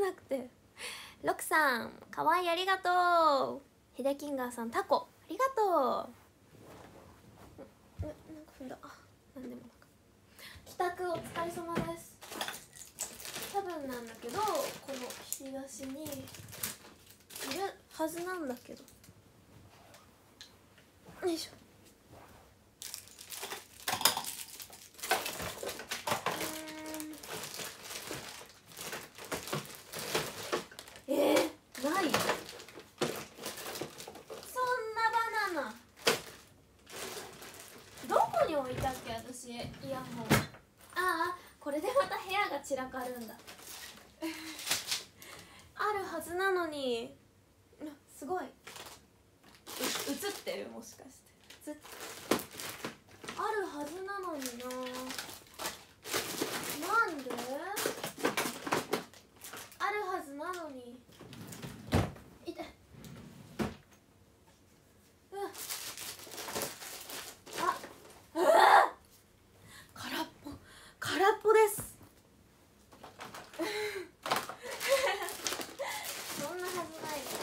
なくて。ロクさんかわいい、ありがとう。ヒデキンガーさんタコありがとう。なんか踏んだ。なんでもなく。帰宅お疲れ様です。多分なんだけどこの引き出しにいるはずなんだけど、よいしょ。ない。そんなバナナどこに置いたっけ私、イヤホン。ああ、これでまた部屋が散らかるんだあるはずなのに。すごい映ってる、もしかしてあるはずなのにな。なんであるはずなのに。痛い。空っぽ、空っぽですそんなはずないです。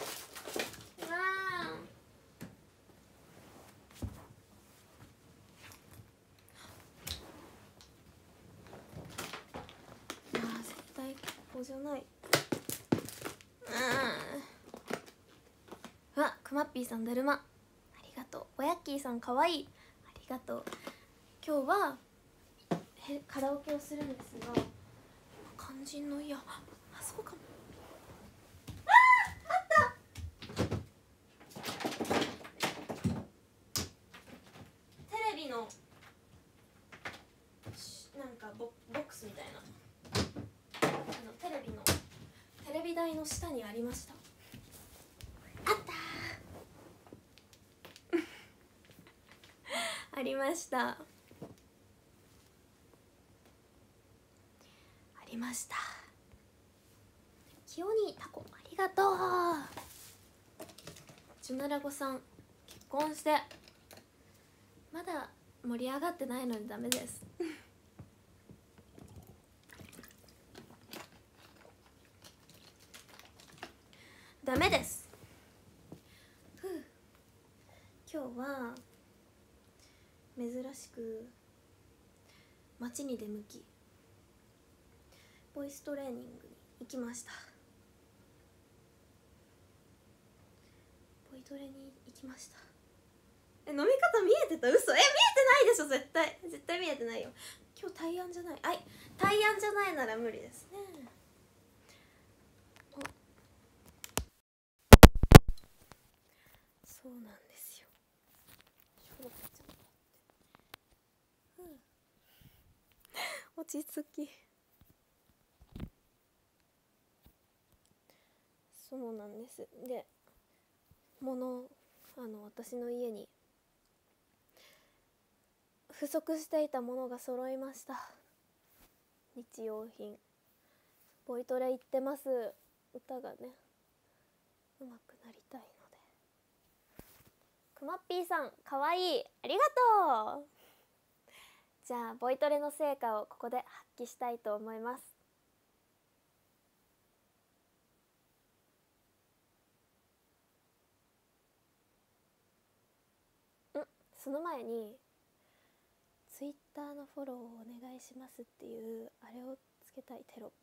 絶対ここじゃない。あ、くまっぴーさんだるまありがとう。おやっきーさんかわいい、ありがとう。今日はカラオケをするんですが、肝心のイヤホン、そうかも。あったテレビのなんかボックスみたいな、テレビ台の下にありました。あったありました、ありました。清にタコありがとう。ジュナラゴさん結婚してまだ盛り上がってないのにダメですダメです。今日は珍しく街に出向きボイストレーニングに行きました。ボイトレに行きました。飲み方見えてた？嘘。見えてないでしょ。絶対見えてないよ。今日大安じゃない。大安じゃないなら無理ですね。そうなんですよ。落ち着き。そうなんです。で、私の家に不足していたものが揃いました。日用品。ボイトレ行ってます。歌がね上手くなりたいので。くまっぴーさんかわいい、ありがとう。じゃあボイトレの成果をここで発揮したいと思います。その前にツイッターのフォローをお願いしますっていうあれをつけたい。テロップ。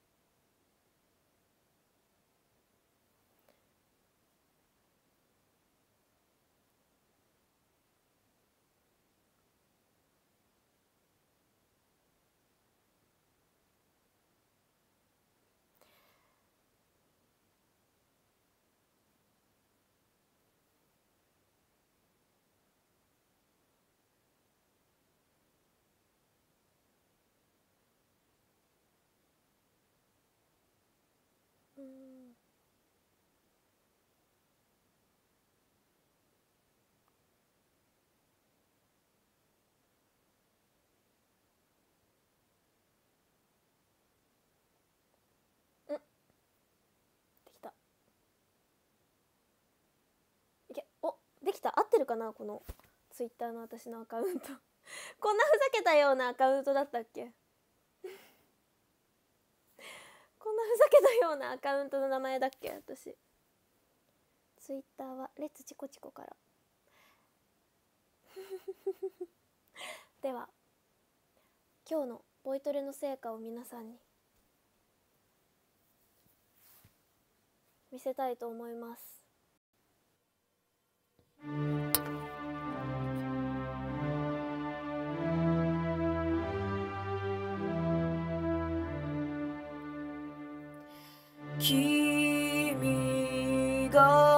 できた。できた。合ってるかな、このツイッターの私のアカウントこんなふざけたようなアカウントだったっけこんなふざのようなアカウントの名前だっけ。私ツイッターはレッツチコチコからでは今日のボイトレの成果を皆さんに見せたいと思います。君が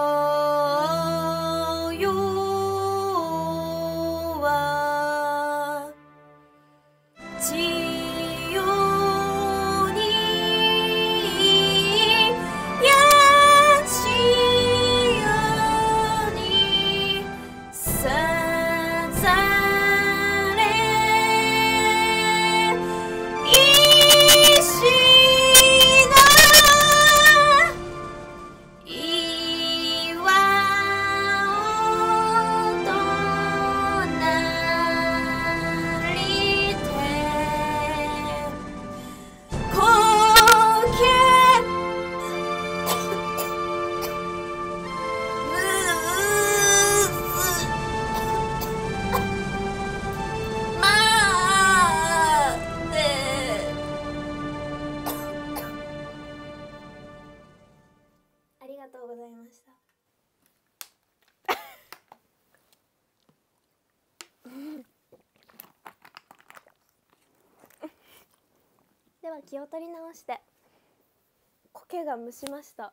では気を取り直して苔が蒸しました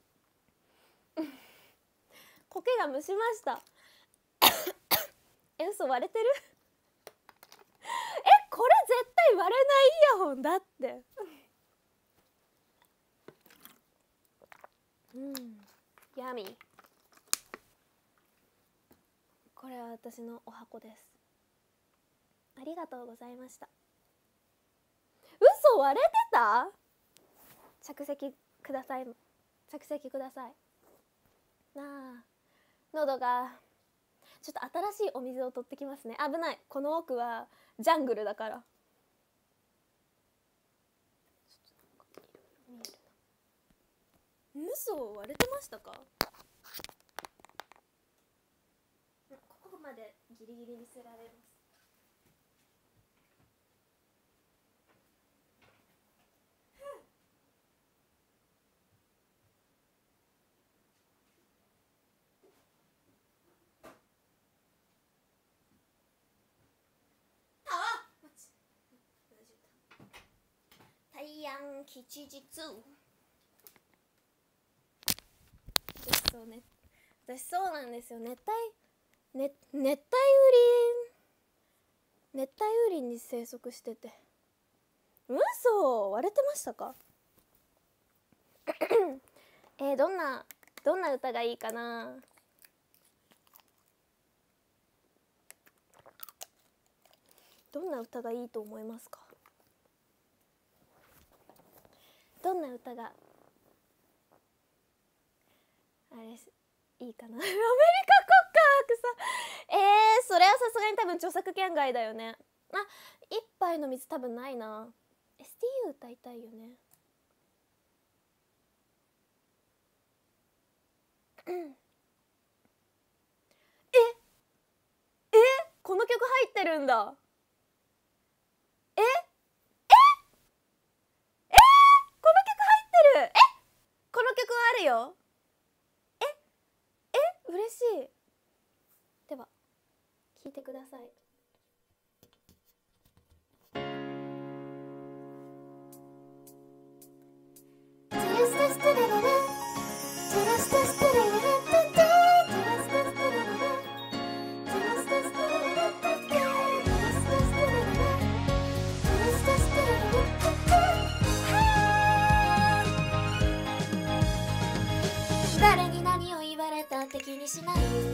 苔が蒸しました嘘割れてるこれ絶対割れないイヤホンだってヤミー。これは私のお箱です。ありがとうございました。嘘、割れてた？着席ください。着席ください。なあ、喉がちょっと新しいお水を取ってきますね。危ない。この奥はジャングルだから。嘘、割れてましたか？ここまでギリギリ見せられます。太陽吉日。私そうなんですよ。熱帯雨林に生息してて。嘘、割れてましたか？どんな歌がいいかな。どんな歌がいいと思いますか？どんな歌があれいいかな。アメリカ国歌さ、それはさすがに多分著作権外だよね。一杯の水多分ないな。STU 歌いたいよね。この曲入ってるんだ。この曲入ってる。この曲はあるよ。嬉しい。では聴いてください。誰に何を言われたって気にしない。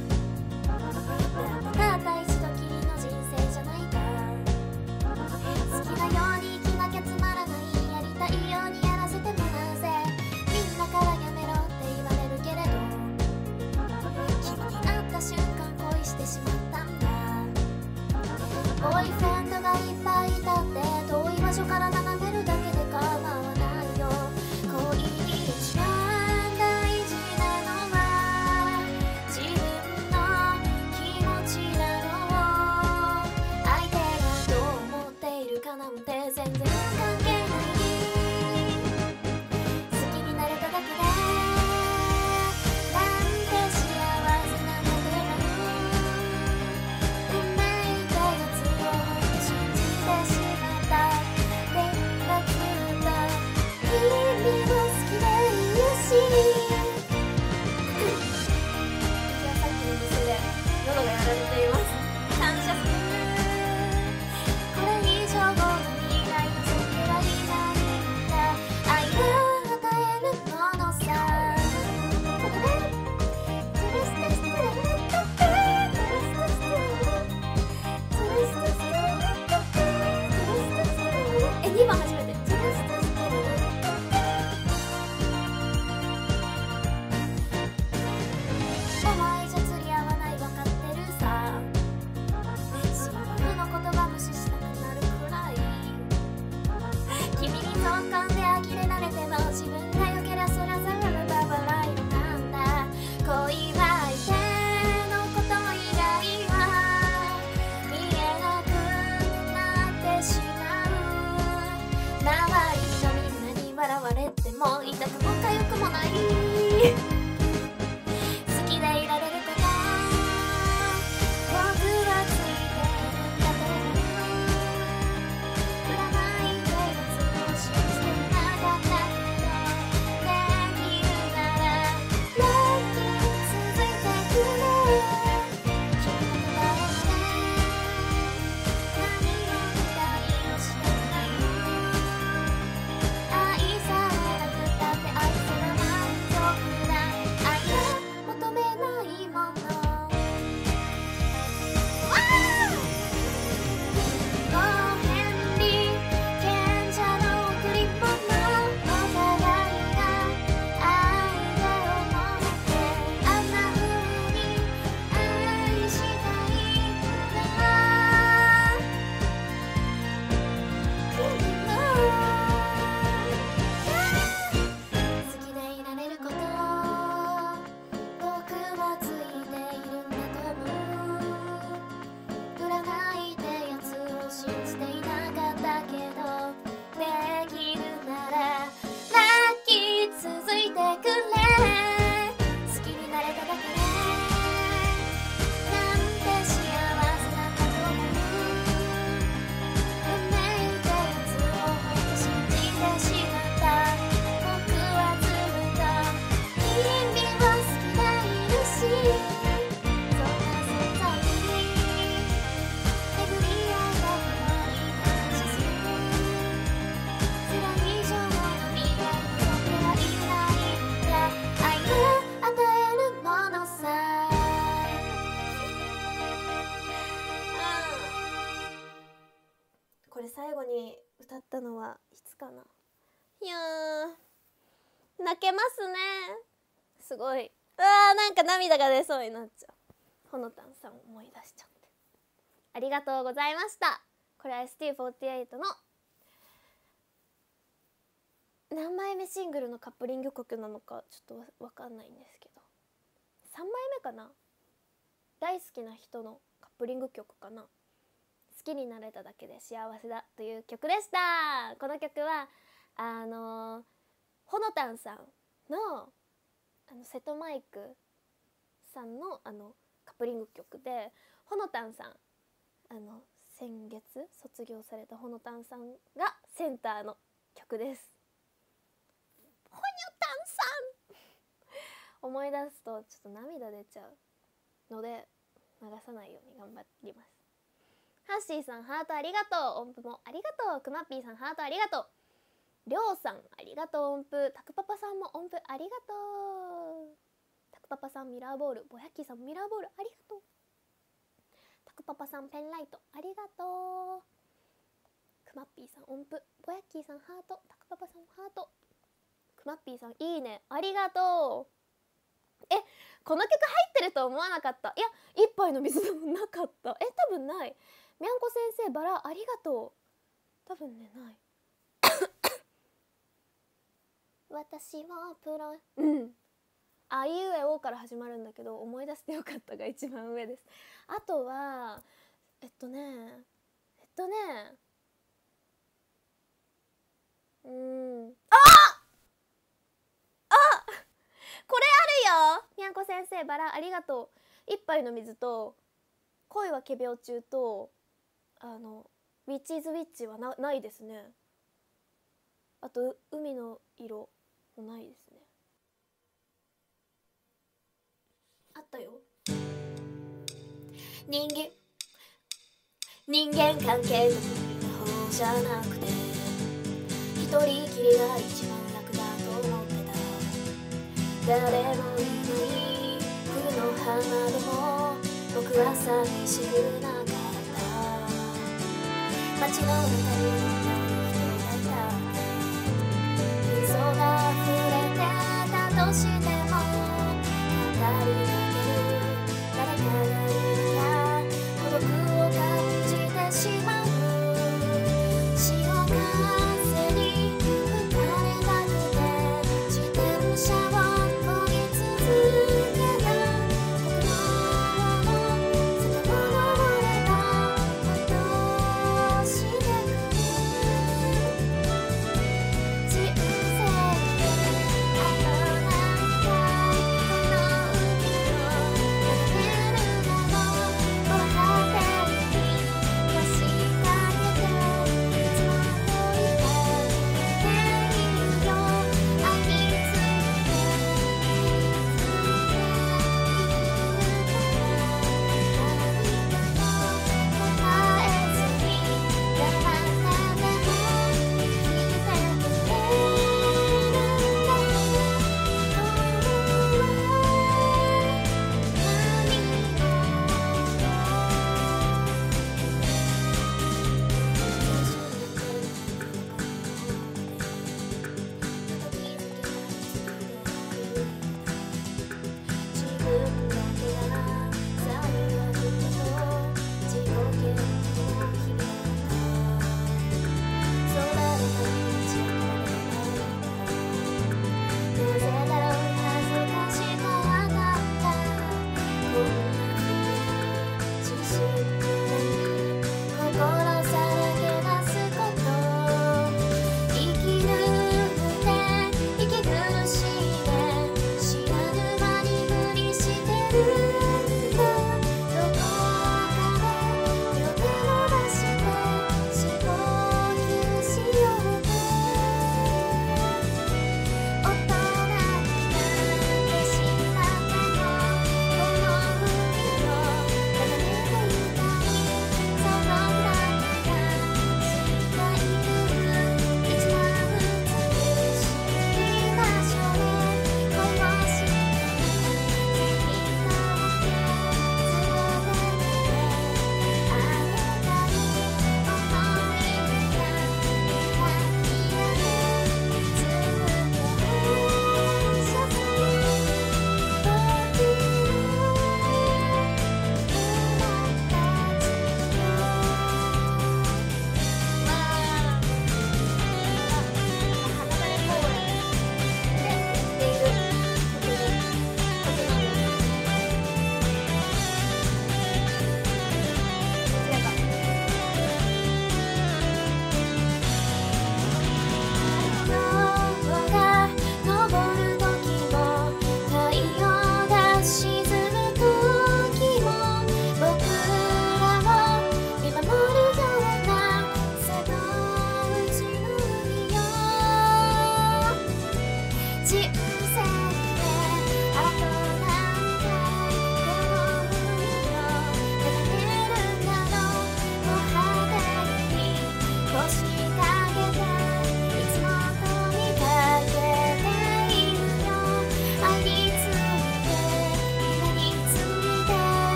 たった一度きりの人生じゃないか。好きなように生きなきゃつまらない。やりたいようにやらせてもらうぜ。みんなからやめろって言われるけれど、君に会った瞬間恋してしまったんだ。ボーイフレンドがいっぱいいたって遠い場所から眺めるだけで構わないよ。恋われても痛くも痒くもない好きでいられること僕はついてるんだと思う占いでやつを信じてなかったけどできるならラッキー続いてくれ君の言葉をね何を期待をしてない愛されなくたって愛せば満足な愛を求めないものご返り賢者の贈り物お互いが愛で思ってあんな風に愛したいから好きでいられること僕はついているんだと思う占いってやつを信じていなかったけどできるならラッキー続いてくれ好きになれただけでなんて幸せだったと思う運命ってやつをほんと信じてしまった僕はずっと君を好きでいるしそんな存在に巡り合えたことに感謝するそれ以上の未来に僕はいないんだ愛を与えるものさこれ最後に歌ったのはいつかな。いやー泣けますね。すごいなんか涙が出そうになっちゃう。ほのたんさん思い出しちゃってありがとうございました。これは ST48 の何枚目シングルのカップリング曲なのかちょっとわかんないんですけど3枚目かな。大好きな人のカップリング曲かな。好きになれただけで幸せだという曲でした。この曲はほのたんさんの瀬戸マイクさんのカップリング曲でほのたんさん先月卒業されたほのたんさんがセンターの曲です。ほのたんさん思い出すとちょっと涙出ちゃうので流さないように頑張ります。ハッシーさんハートありがとう。音符もありがとう。くまっぴーさんハートありがとう。りょうさんありがとう。音符たくパパさんも音符ありがとう。たくパパさんミラーボールぼやっきーさんミラーボールありがとう。たくパパさんペンライトありがとう。くまっぴーさん音符ぼやっきーさんハートたくパパさんハートくまっぴーさんいいねありがとう。この曲入ってると思わなかった。いや一杯の水でもなかった。多分ない。みゃんこ先生バラありがとう。多分ねない私はプロあいうえおから始まるんだけど思い出してよかったが一番上です。あとはこれあるよ。みゃんこ先生バラありがとう。一杯の水と恋は仮病中とウィッチーズウィッチはないですね。あと海の色もないですね。あったよ。人間関係の方じゃなくて一人きりが一番楽だと思ってた。誰もいない冬の花でも僕は寂しくなかった。街の中に人がいたって嘘が溢れてたとしても語りかける誰かがいるから孤独を感じてしまう。潮風に吹かれたくて自転車を漕ぎ続けた。僕の坂を登れば落としてくる。人生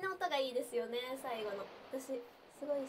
の音がいいですよね。最後の私すごい好きです。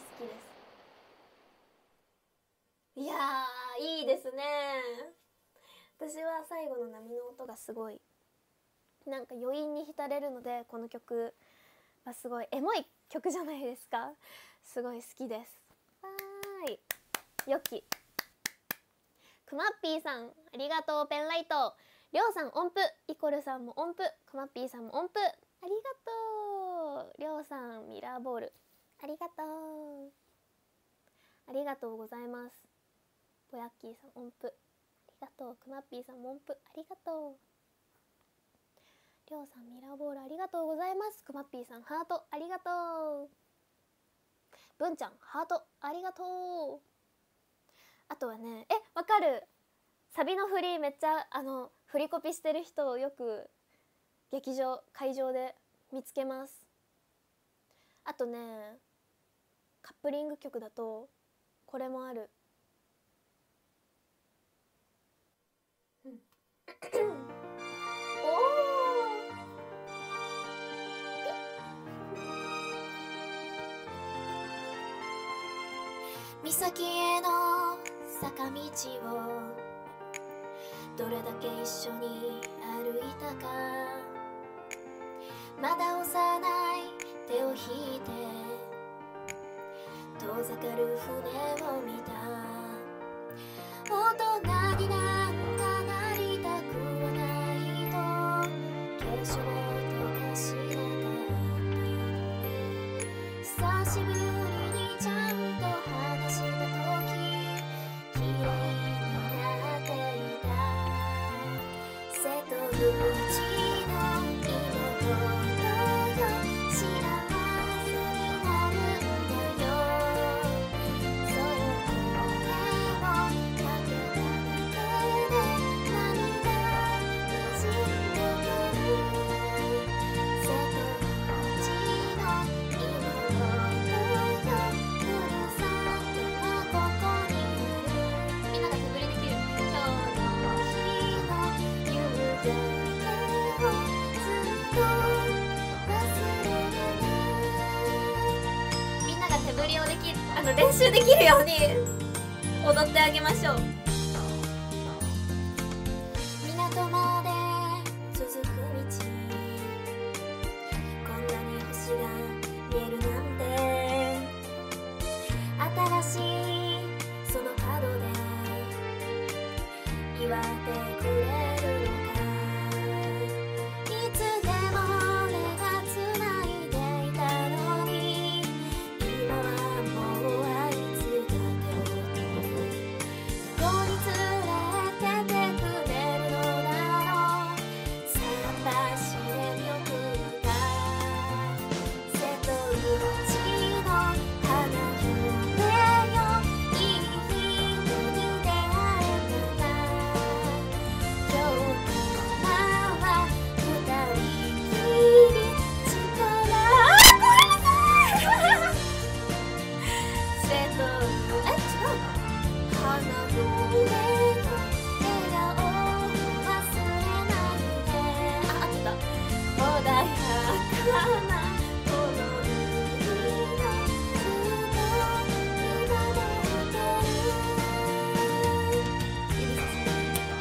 いやーいいですね。私は最後の波の音がすごいなんか余韻に浸れるので、この曲はすごいエモい曲じゃないですか。すごい好きです。はーい、よきくまっぴーさんありがとう。ペンライトりょうさん音符、イコルさんも音符、くまっぴーさんも音符、ありがとう。りょうさんミラーボールありがとう。ありがとうございます。ぼやっきーさん音符ありがとう。くまっぴーさんも音符ありがとう。りょうさんミラーボールありがとうございます。くまっぴーさんハートありがとう。ぶんちゃんハートありがとう。あとはね、わかる、サビの振りめっちゃ振りコピしてる人をよく会場で見つけます。あとね、カップリング曲だとこれもある。お岬への坂道をどれだけ一緒に歩いたか、まだ幼い手を引いて遠ざかる船を見た。大人になんかなりたくはないと化粧とかしなかった。久しぶりにちゃんと話した時綺麗になっていた。瀬戸内の妹よ幸せになるんだよ。そう声をかけただけで涙にじんでくる。瀬戸内の妹よふるさとはここにある。みんなが手振りできる。今日の日の夕焼けをずっと忘れるね。みんなが手振りをできる練習できるように踊ってあげましょう。港まで続く道、こんなに星が見えるなんて。新しいその角で祝ってくれるのか。いつでも手がつないでいたのに、今はもうあいつだけをどこに連れてってくれるのだろう。桟橋で見送った。瀬戸内の花嫁よいい人に出会えたな。今日からは二人きり力瀬戸違うか。花嫁よ笑顔を忘れないで。合ってた。穏やかなこの海がずっと見守ってる。指さす。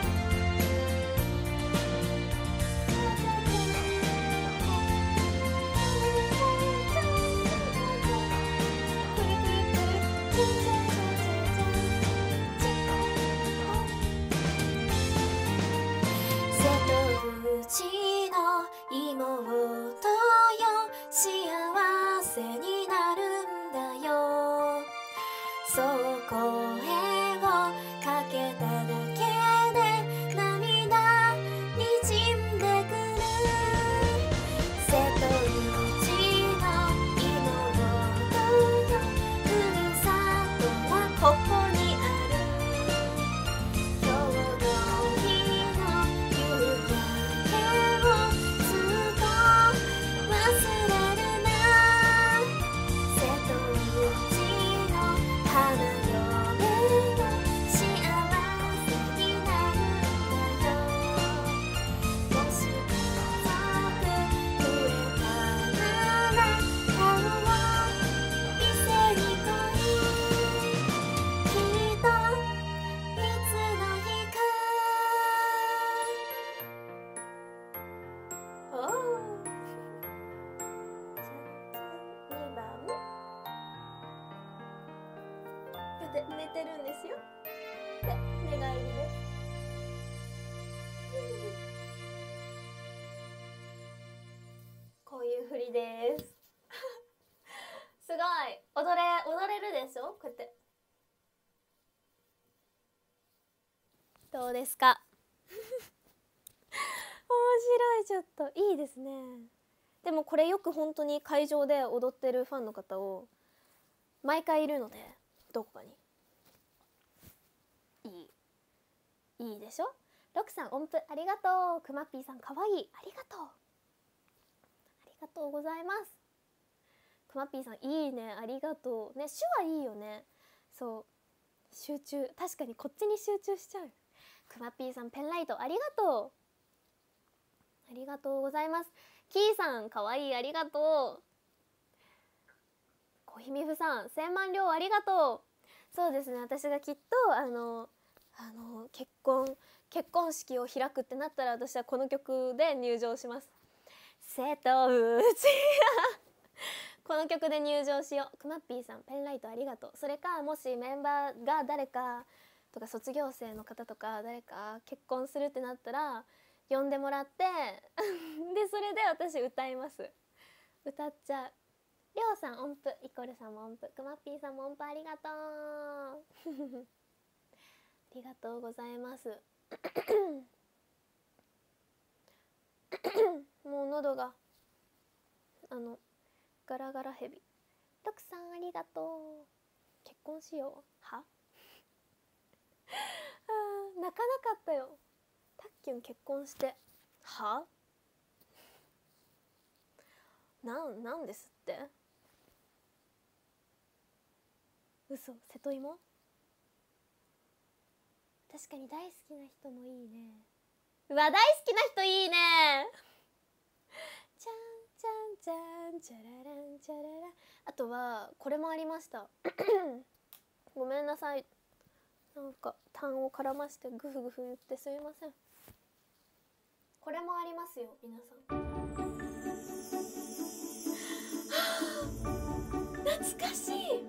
瀬戸内の妹よ幸せになるんだよ。そう声をかけただけで涙にじんでくる。瀬戸内の妹よふるさとはここにある。今日の日の夕焼けをずっと忘れるな。瀬戸内の花嫁て寝てるんですよって寝返りです。こういう振りですすごい踊れるでしょ、こうやって。どうですか面白い、ちょっといいですね。でもこれよく本当に会場で踊ってるファンの方を毎回いるので、どこかにいいでしょ。ロクさん音符ありがとう。くまっぴーさんかわいい、ありがとう、ありがとうございます。くまっぴーさんいいね、ありがとうね。手話いいよね。そう、集中、確かにこっちに集中しちゃう。くまっぴーさんペンライトありがとう、ありがとうございます。キーさんかわいい、ありがとう。小ひみふさん1000万両ありがとう。そうですね、私がきっと結婚式を開くってなったら、私はこの曲で入場します。瀬戸内この曲で入場しよう。くまっぴーさんペンライトありがとう。それか、もしメンバーが誰かとか卒業生の方とか誰か結婚するってなったら呼んでもらってでそれで私歌います。歌っちゃう。りょうさん音符、イコルさんも音符、くまっぴーさんも音符ありがとうありがとうございますもう喉がガラガラヘビ。ロクさんありがとう。結婚しようは泣かなかったよ。たっきゅん結婚してはなんですって。嘘、瀬戸芋。確かに大好きな人もいいね。うわ、大好きな人いいね。ちゃんちゃんちゃんチャラランチャララ。あとはこれもありましたごめんなさい、なんか痰を絡ましてグフグフ言ってすみません。これもありますよ皆さん。懐かしい。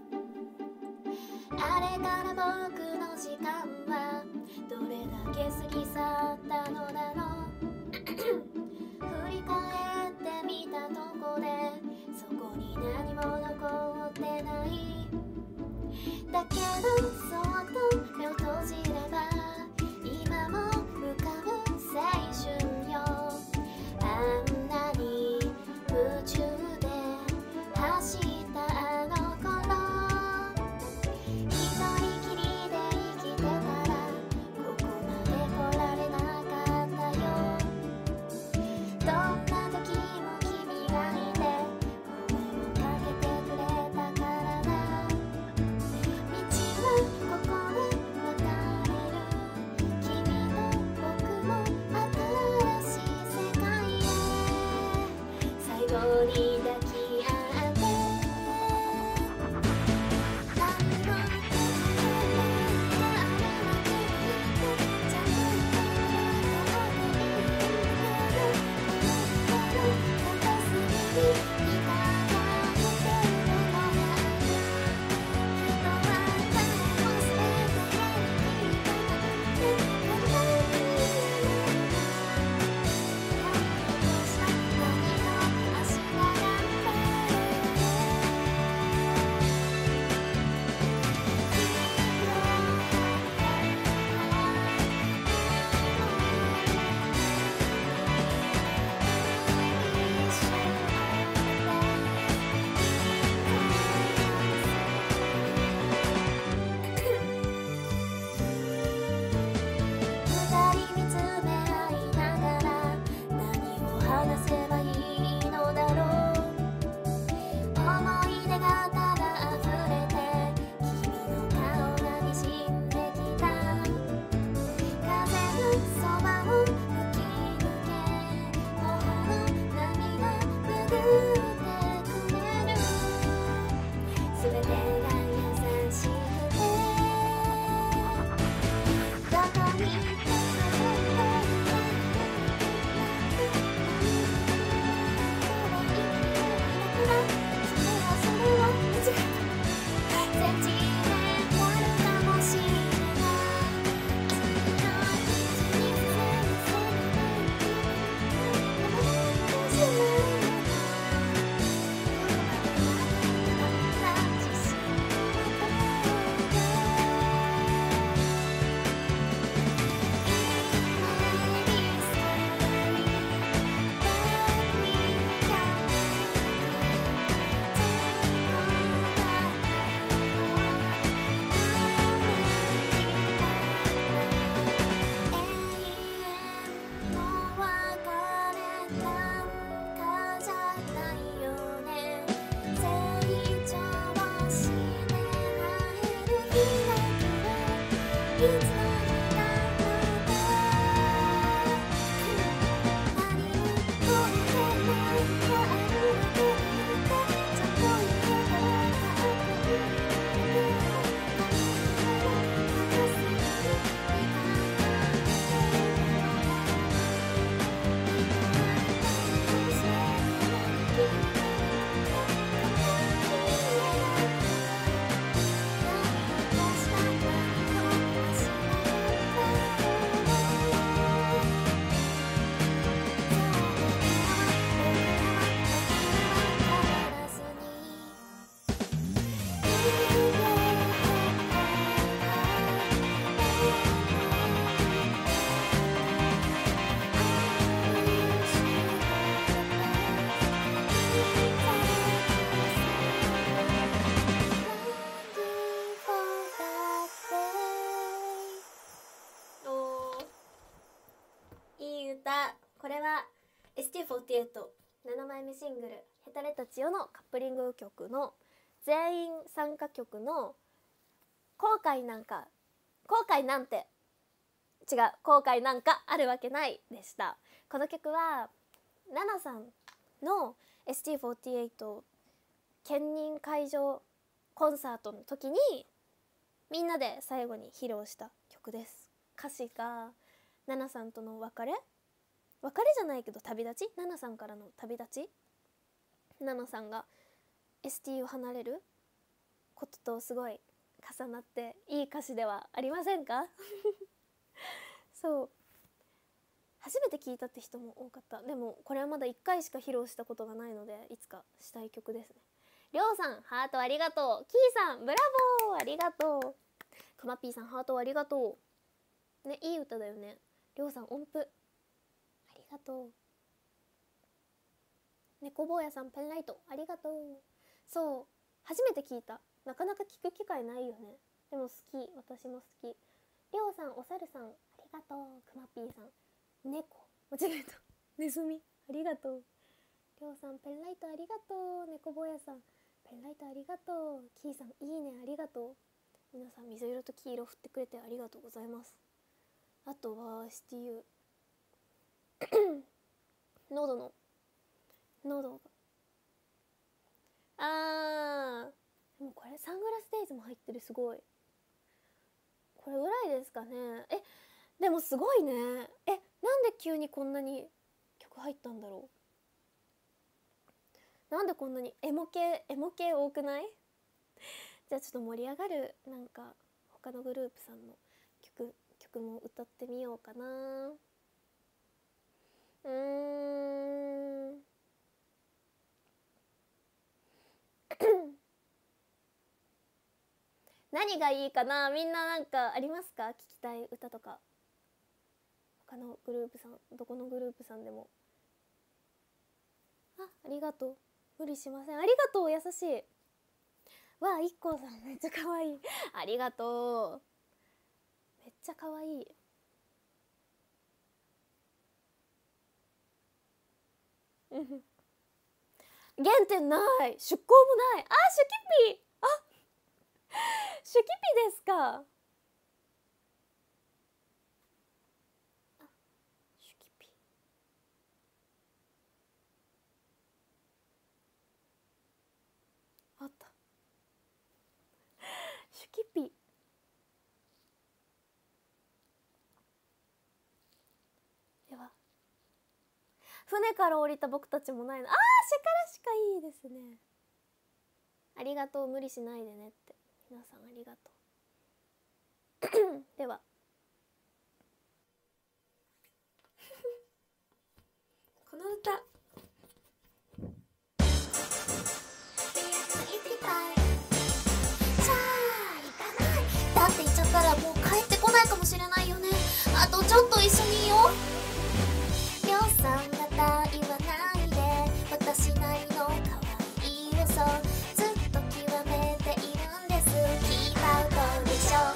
あれから僕の時間はどれだけ過ぎ去ったのだろう振り返ってみたとこでそこに何も残ってない。だけどそっと目を閉じれば今も浮かぶ青春よ。あんなに夢中で走ったあの頃、一人きりで生きてたらここまで来られなかったよ。どんな時も君がいて声をかけてくれたからだ。道はここで分かれる。君と僕も新しい世界へ最後に抱き合って何もこれは ST48 7枚目シングル「ヘタレたちよ」のカップリング曲の全員参加曲の「後悔なんて違う後悔なんかあるわけない」でした。この曲はナナさんの ST48 兼任会場コンサートの時にみんなで最後に披露した曲です。歌詞がナナさんとの別れじゃないけど旅立ち、ナナさんからの旅立ち、ナナさんが ST を離れることとすごい重なっていい歌詞ではありませんかそう初めて聞いたって人も多かった。でもこれはまだ1回しか披露したことがないのでいつかしたい曲ですね。りょうさんハートありがとう。キーさんブラボーありがとう。くまぴーさんハートありがとうね。いい歌だよね。りょうさん音符ありがとう。猫坊やさんペンライトありがとう。そう初めて聞いた。なかなか聞く機会ないよね。でも好き、私も好き。りょうさんおさるさんありがとう。くまぴーさん猫間違えたネズミありがとう。りょうさんペンライトありがとう。猫坊やさんペンライトありがとう。キーさんいいねありがとう。皆さん水色と黄色振ってくれてありがとうございます。あとは STU 喉がでもこれサングラスデイズも入ってる。すごい。これぐらいですかね。でもすごいね。なんで急にこんなに曲入ったんだろう。なんでこんなにエモ系多くないじゃあちょっと盛り上がるなんか他のグループさんの曲も歌ってみようかな。何がいいかな。みんななんかありますか？聞きたい歌とか。他のグループさん、どこのグループさんでも。ありがとう。無理しません。ありがとう。優しい。わあ、いっこうさんめっちゃ可愛い。ありがとう。めっちゃ可愛い。原点ない。出向もない。シュキピシュキピですか。シュキピあった。シュキピでは船から降りた僕たちもないの。シェカラしかいいですね。ありがとう。無理しないでねって。皆さんありがとうではこの歌だって言っちゃったらもう帰ってこないかもしれないよね。あとちょっと一緒にいよう。りょうさんまた言わないで。私なりの可愛い嘘ずっと極めているんです。聞いたことでしょ。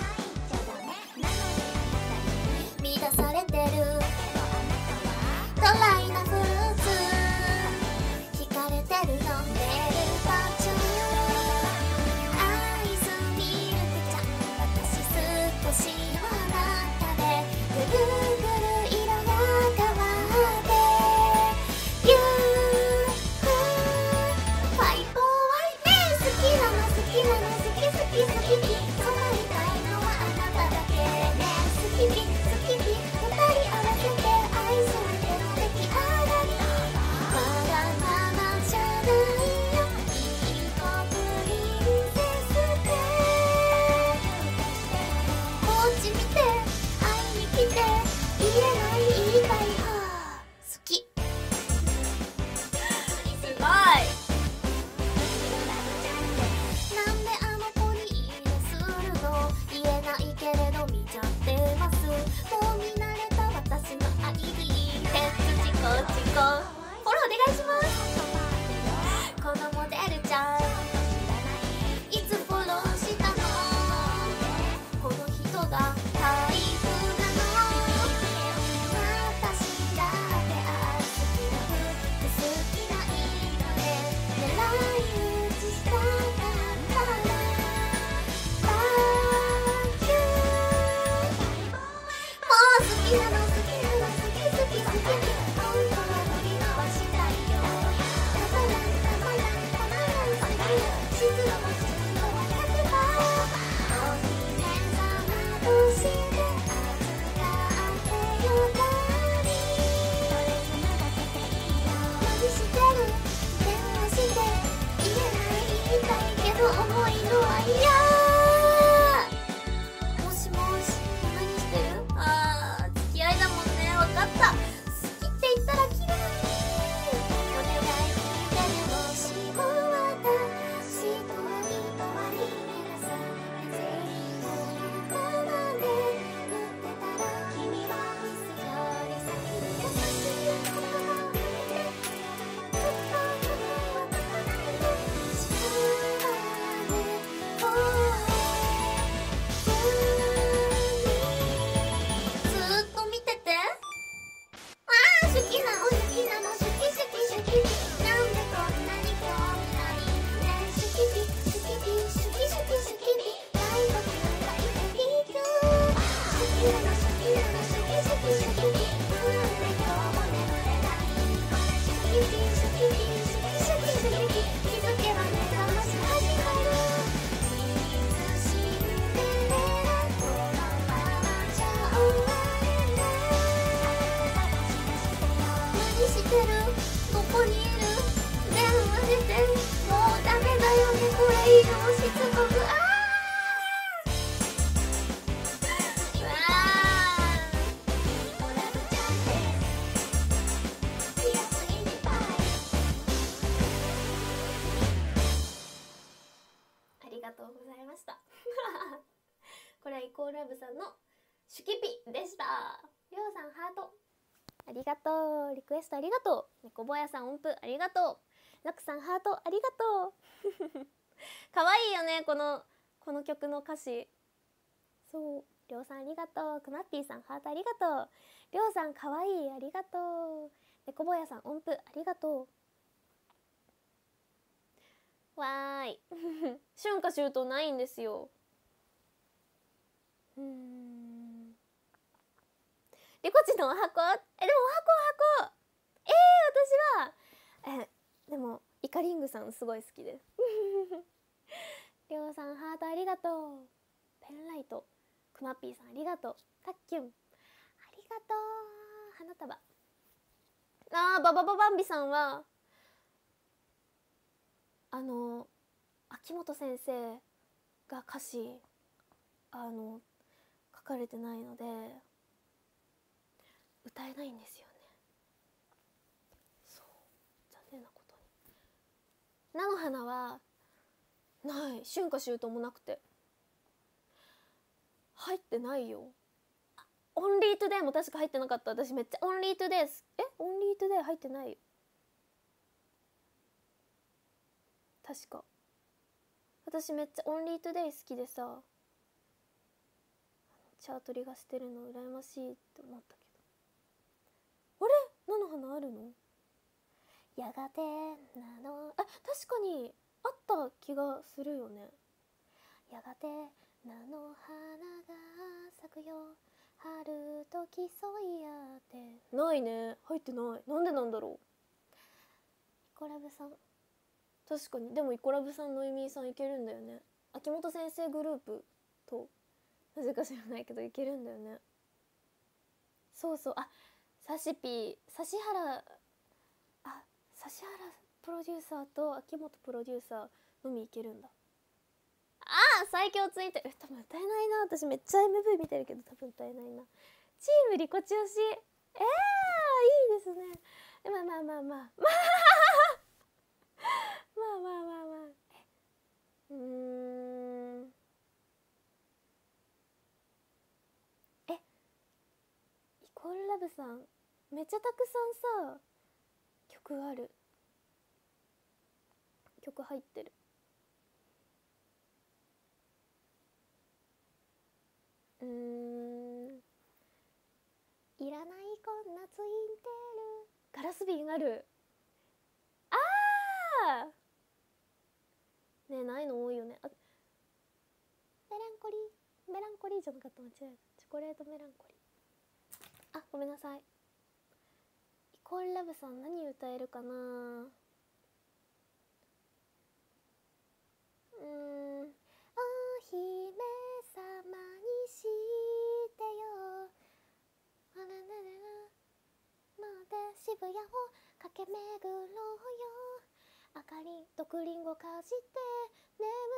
乱されてるドライなフルーツ惹かれてるのメール途中アイスミルクちゃん私少しはと重いのは嫌。もしもし、何してる？あー、付き合いだもんね。わかった。好きって言ったら切るのに。お願い聞いてね。もしも私とは一割目が覚めてこのままで待ってたら、君はミスより先に優しい言葉をくれて、ずっと答えは書かないで幸せをずっと見てて。あー、好きなの好きなの、好き好き好き。なんでこんなに興味ないね。好きピ好きピ好き好き好きピ。大学なんか行ってピーク。好きなの好きなの、好き好き好きピ。なんで今日も眠れないこれ。好きピ好きピ好き好き好きピ。気づけば目覚まし始まる。いつシンデレラこのままじゃ終われない。何してる？どこにいる？電話出て。もうダメだよね、これ以上しつこく。ありがとうございました。これはイコールラブさんのシュキピでした。りょうさんハートありがとう。リクエストありがとう。猫ぼやさん音符ありがとう。ラクさんハートありがとう。かわいいよね、この曲の歌詞。そう、りょうさんありがとう。くまっぴーさんハートありがとう。りょうさんかわいいありがとう。猫ぼやさん音符ありがとう。わーい。春夏秋冬ないんですよ。リコチのお箱。でもお箱。私はでもイカリングさんすごい好きです。りょうさんハートありがとう。ペンライト。くまっぴーさんありがとう。たっきゅんありがとう。花束。ババババンビさんは秋元先生が歌詞書かれてないので歌えないんですよね。そう、残念なことに。菜の花はない。春夏秋冬もなくて入ってないよ。オンリートゥデイも確か入ってなかった。私めっちゃオンリートゥデイオンリートゥデイ入ってないよ確か。私めっちゃオンリートゥデイ好きでさ、チャートリがしてるの羨ましいって思ったけど。あれ、菜の花あるの？やがてなの確かにあった気がするよね。やがて菜の花が咲くよ春と競い合って。ないね、入ってない。なんでなんだろう。イコラブさん確かに。でもイコラブさんのイミーさんいけるんだよね。秋元先生グループとなぜか知らないけどいけるんだよね。そうそう。サシピー指原プロデューサーと秋元プロデューサーのみいけるんだ。最強ついてる。多分歌えないな。私めっちゃ MV 見てるけど多分歌えないな。チームリコチ推し。いいですね。まあまあまあまあまあイコールラブさんめっちゃたくさんさ曲ある。曲入ってる。いらないこんなツインテール。ガラス瓶ある。ね、ないの多いよね。メランコリーじゃなかった。間違えた。チョコレートメランコリー。ごめんなさい。イコールラブさん何歌えるかな。お姫様にしてよあららららので渋谷を駆け巡ろうよ。明かり毒リンゴかじって眠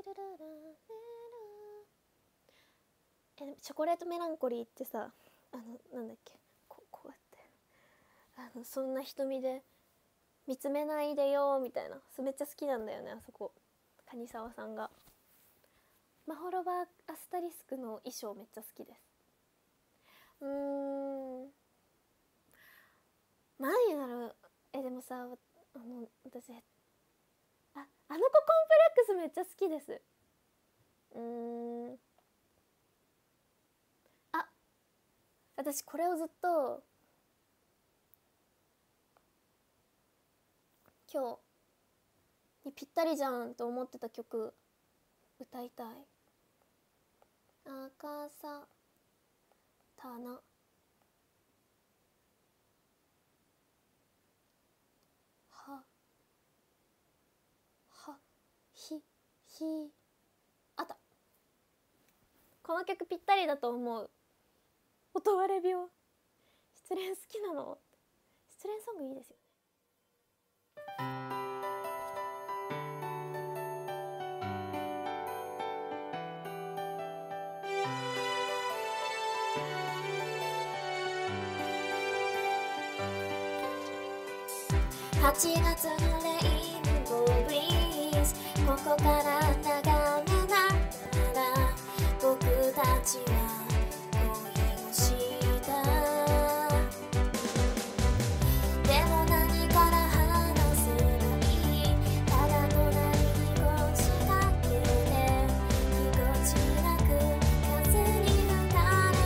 チョコレートメランコリーってさ、なんだっけ、こうやってそんな瞳で見つめないでよみたいな、めっちゃ好きなんだよね、あそこ。蟹沢さんがマホロバアスタリスクの衣装めっちゃ好きです。何になる。でもさ、私あの子コンプレックスめっちゃ好きです。私これをずっと今日にぴったりじゃんと思ってた曲歌いたい。赤さ棚あった。この曲ぴったりだと思う。音割れ病。失恋好きなの？失恋ソングいいですよね。8月のレインボーブリーズ、ここから眺めながら僕たちは恋をした。でも何から話せばいい、ただ隣に腰掛けてぎこちなく風に吹かれ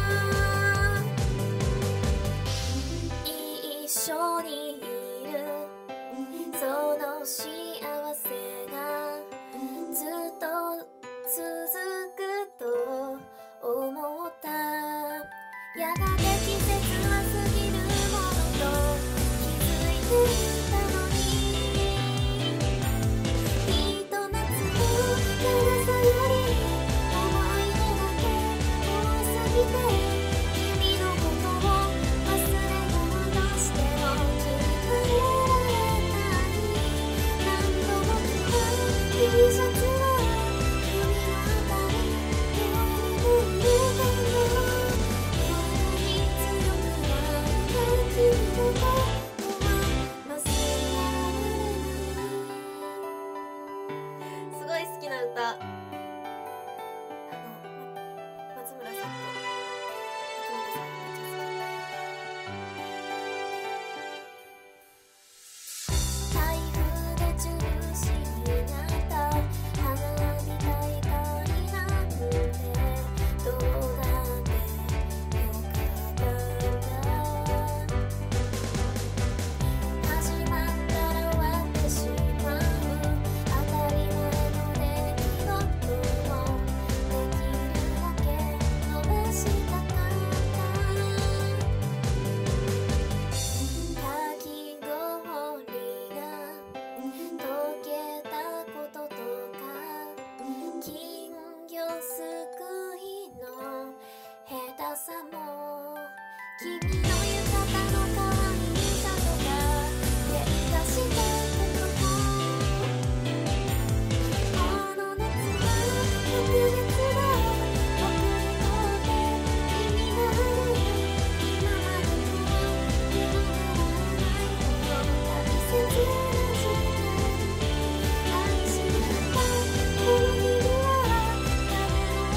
た。一緒にその幸せがずっと続くと思った。やがて季節は過ぎるものと気づいていたのに、きっと夏の長さより思い出だけ多すぎて、君のことを忘れようとしても気にかけられない。何度も着た T シャツは君のあたりどうにもいるかも。こんなに強くなった君のことは忘れられない。すごい好きな歌。松村さんと秋元さんめっちゃ好き。台風で中止になった花火大会なんてどうだってよかったんだ。始まったら終わってしまう当たり前の出来事もできるだけ伸ばしたかった。かき氷が溶けたこととか、金魚すくいの下手さも、君の浴衣の可愛さとか喧嘩したことも、この夏は特別だ。僕にとって意味がある。今までとは比べられないほど大切な時間。愛し合ったこの日々は誰の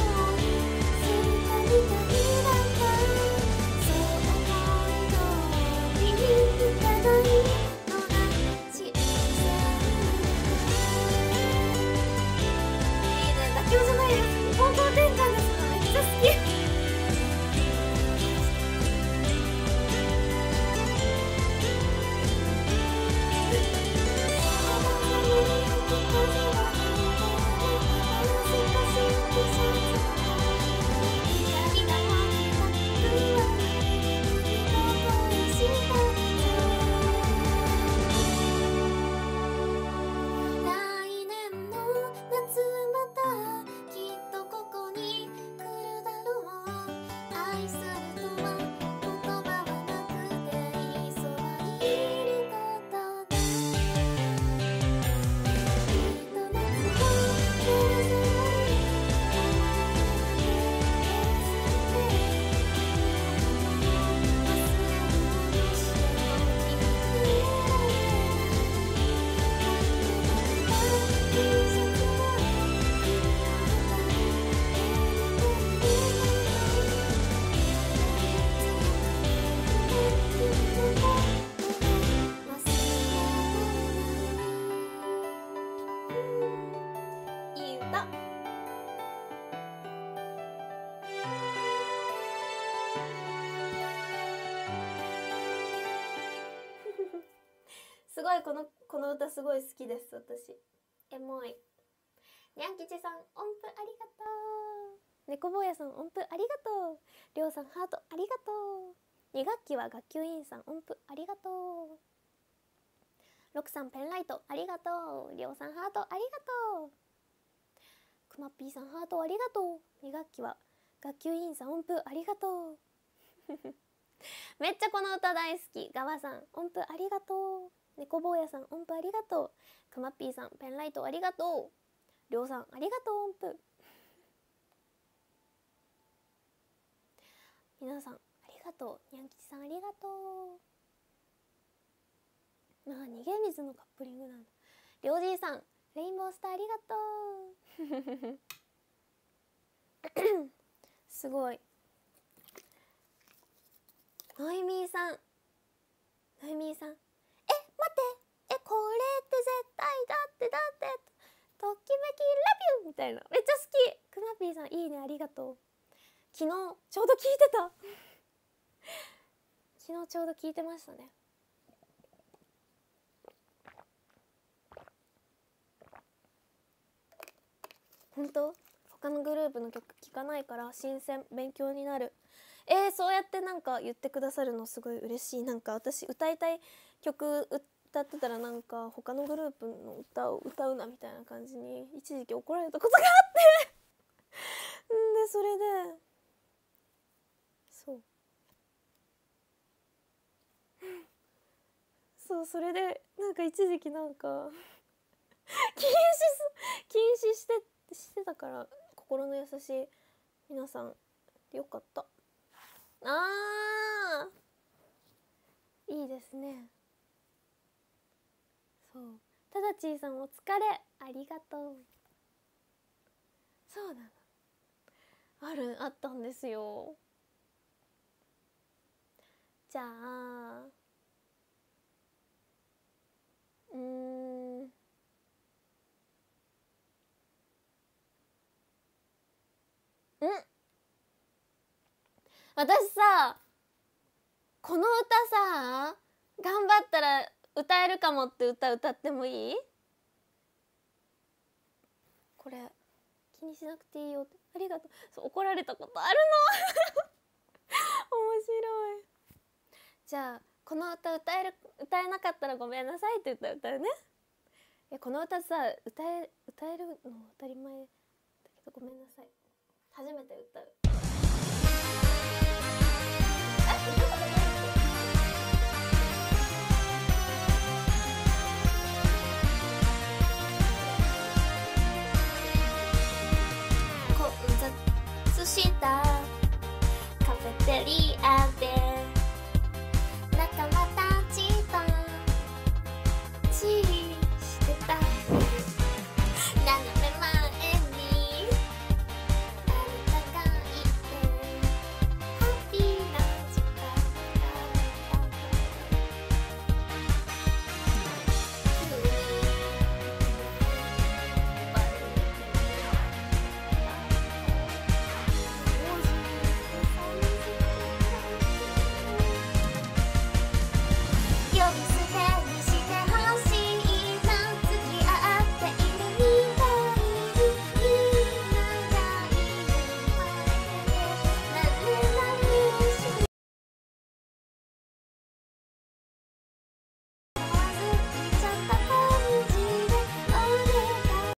いこの歌すごい好きです私。エモい。にゃん吉さん音符ありがとう。猫坊やさん音符ありがとう。りょうさんハートありがとう。2学期は学級委員さん音符ありがとう。ロクさんペンライトありがとう。りょうさんハートありがとう。くまっぴーさんハートありがとう。2学期は学級委員さん音符ありがとう。めっちゃこの歌大好き。ガワさん音符ありがとう。猫坊やさん音符ありがとう。くまっぴーさんペンライトありがとう。りょうさんありがとう音符。皆さんありがとう。にゃん吉さんありがとう。逃げ水のカップリングなんだ。りょうじいさんレインボースターありがとう。すごい。ノイミーさん待って、これって絶対だってときめきラビューみたいな、めっちゃ好き。くまぴーさんいいねありがとう。昨日ちょうど聞いてた。昨日ちょうど聞いてましたね。本当他のグループの曲聴かないから新鮮、勉強になる。そうやってなんか言ってくださるのすごい嬉しい。なんか私歌いたい曲歌ってたらなんか他のグループの歌を歌うなみたいな感じに一時期怒られたことがあってでそれでそれでなんか一時期なんか禁止してたから、心の優しい皆さんよかった。いいですね。そう、ただちーさんお疲れありがとう。そうなの、あったんですよ。じゃあ私さ、この歌さ、頑張ったら歌えるかもって歌ってもいい？これ気にしなくていいよって、ありがとう。そう、怒られたことあるの面白い。じゃあこの歌歌えなかったらごめんなさいって歌うね。この歌さ歌えるの当たり前だけどごめんなさい、初めて歌う。混雑したカフェテリアで仲間たちとチーしてた。斜め前に誰かがいてハッピーな時間があった。急にバレる呼び捨てにしてほしいな、付き合っているみたいに今がいるまでなるし思わず言っちゃった感じでお願い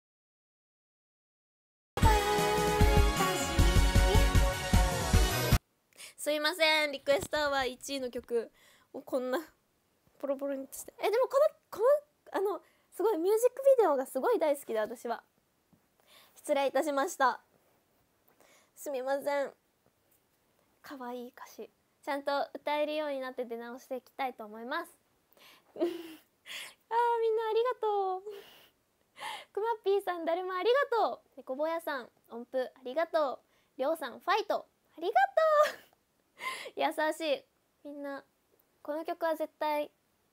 すいません、リクエストは1位の曲をこんなポロポロにして。でもこのすごいミュージックビデオがすごい大好きで、私は失礼いたしました。すみません。可愛い歌詞ちゃんと歌えるようになって出直していきたいと思いますみんなありがとうくまっぴーさんだるまありがとう。猫坊やさん音符ありがとう。りょうさんファイトありがとう優しい。みんなこの曲は絶対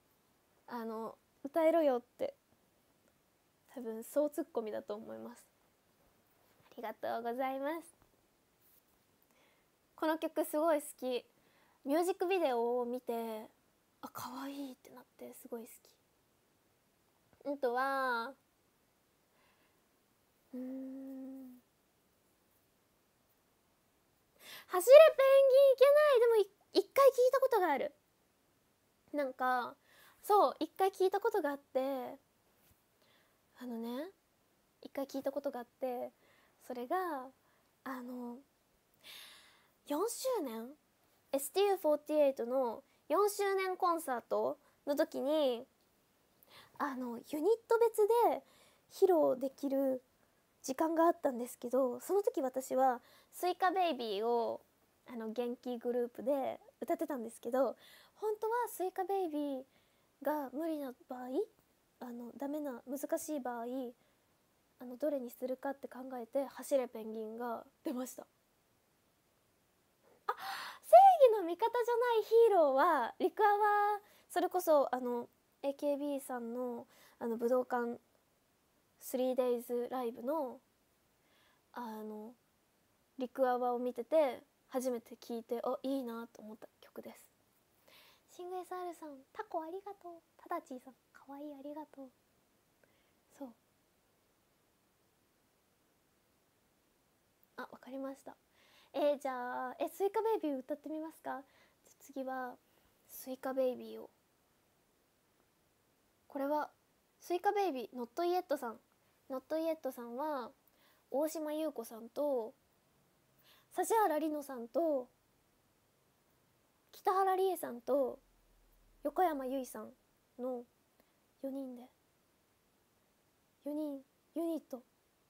歌えろよって多分そうツッコミだと思います。ありがとうございます。この曲すごい好き。ミュージックビデオを見て可愛いってなってすごい好き。 とは走れペンギンいけない。でも一回聞いたことがある。なんかそう一回聞いたことがあって、一回聞いたことがあって、それが4周年 STU48 の4周年コンサートの時にユニット別で披露できる時間があったんですけど、その時私はスイカベイビーを元気グループで歌ってたんですけど、本当はスイカベイビーが無理な場合、ダメな難しい場合どれにするかって考えて走れペンギンが出ました。正義の味方じゃないヒーローはリクアはそれこそAKB さんの武道館 3days ライブのリクアワを見てて初めて聞いて、いいなと思った曲です。シング SR さんタコありがとう。タダチーさんかわいいありがとう。そう、わかりました。じゃあスイカベイビー歌ってみますか。次はスイカベイビーを、これはスイカベイビーノットイエットさん、ノットイエットさんは大島優子さんと指原莉乃さんと北原理恵さんと横山由依さんの4人で4人ユニット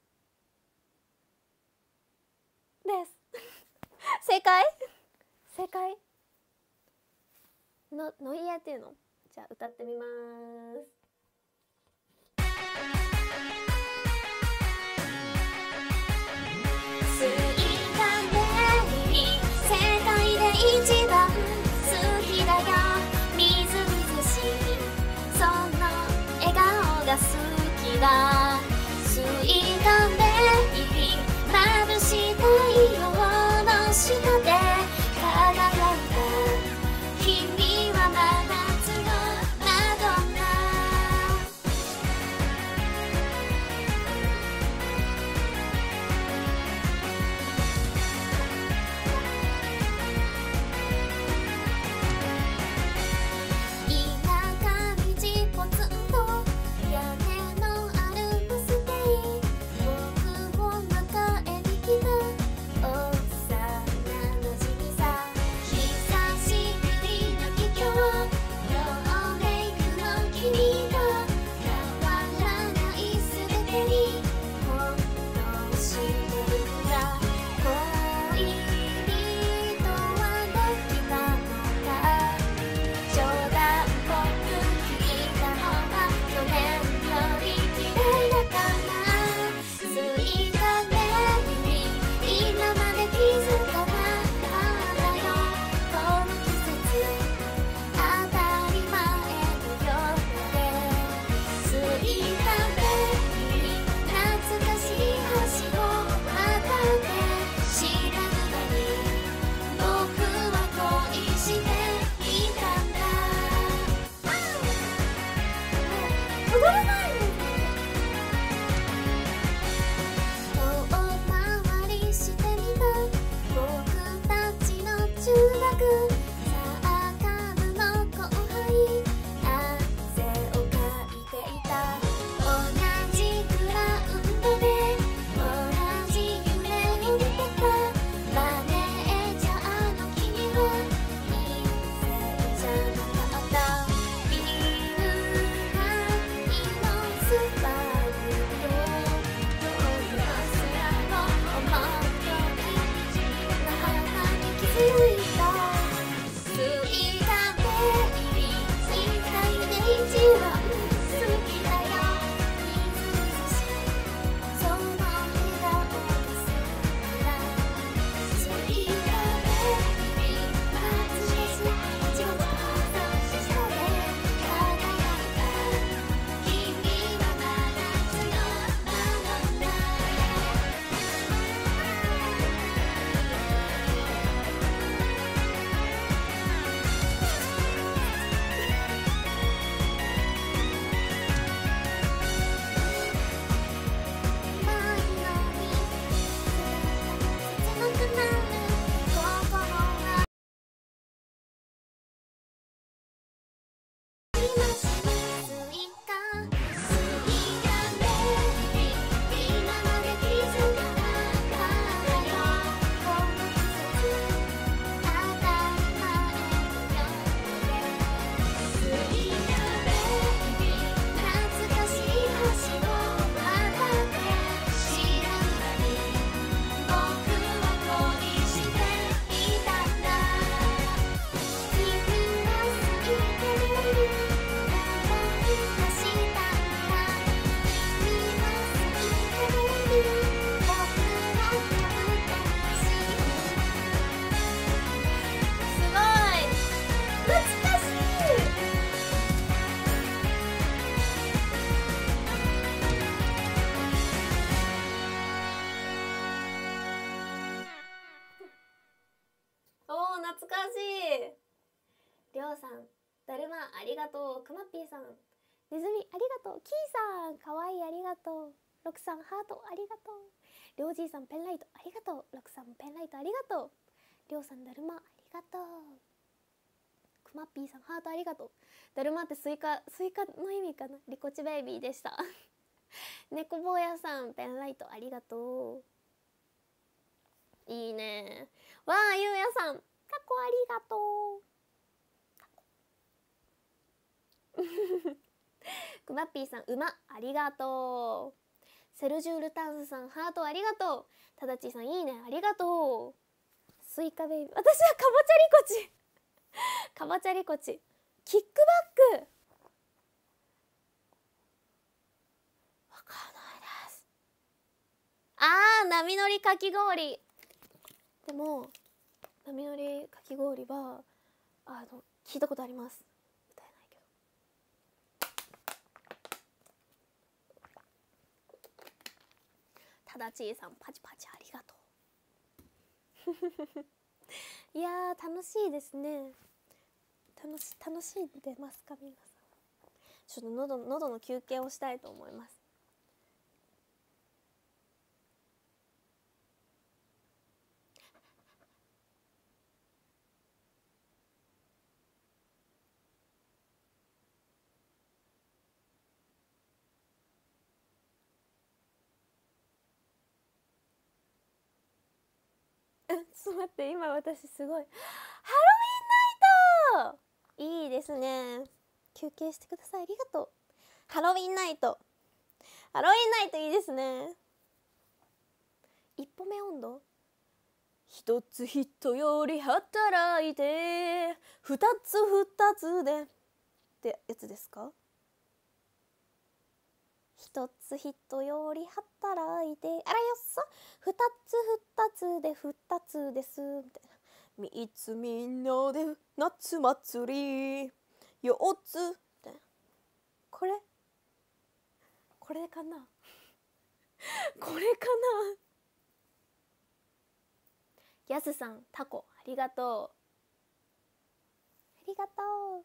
です正解ノイエっていうの。じゃあ歌ってみます。 スイカベイビー世界で一番好きだよ。みずみずしいその笑顔が好きだ。スイカベイビー眩しい太陽の下で輝いた。君は真夏のマドンナ。田舎道ポツンと屋根のある懐かしい。りょうさん、だるまありがとう。くまっぴーさん、ねずみありがとう。キーさん、かわいいありがとう。ロクさん、ハートありがとう。りょうじいさん、ペンライトありがとう。ロクさんもペンライトありがとう。りょうさん、だるまありがとう。くまっぴーさん、ハートありがとう。だるまってスイカの意味かな。リコチベイビーでした。猫坊やさん、ペンライトありがとう。いいね。わあ、ゆうやさん、タコありがとう。くまっぴーさん、馬ありがとう。セルジュールタンスさん、ハートありがとう。ただちさん、いいねありがとう。スイカベイビー、私はかぼちゃりこち。かぼちゃりこち、キックバック、わかんないです。波乗りかき氷。でも波乗りかき氷は聞いたことあります。歌えないけど。ただちーさん、パチパチありがとう。いやー、楽しいですね。楽しんでますか皆さん。ちょっと喉の休憩をしたいと思います。ちょっと待って、今私すごいハロウィンナイトいいですね。休憩してください、ありがとう。ハロウィンナイトいいですね。一歩目温度、一つ人より働いて二つでってやつですか。一つ人より働いて、あらよっそ、二つで二つですみたいな。三つみんなで夏祭り、四つみたいな。これかなこれかな。やすさん、タコありがとう。ありがとう。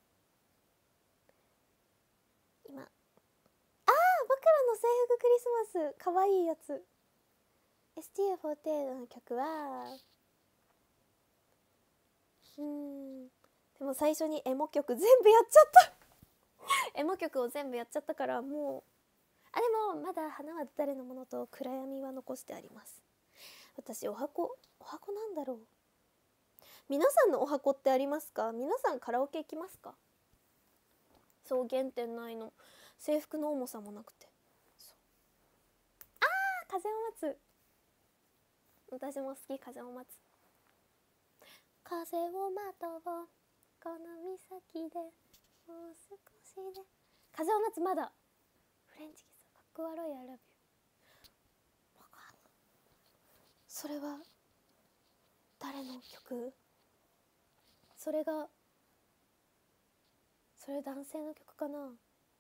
今、僕らの制服クリスマス、かわいいやつ。STU48 の曲はでも最初にエモ曲全部やっちゃったエモ曲を全部やっちゃったから、もうでもまだ花は誰のものと暗闇は残してあります。私お箱なんだろう。皆さんのお箱ってありますか？皆さんカラオケ行きますか？そう、原点ないの。制服の重さもなくて。風を待つ。私も好き、風を待つ。風を待とう、この岬でもう少しで。風を待つ、まだフレンチキス、かっこ悪い I love you。 それは誰の曲？それ男性の曲かな。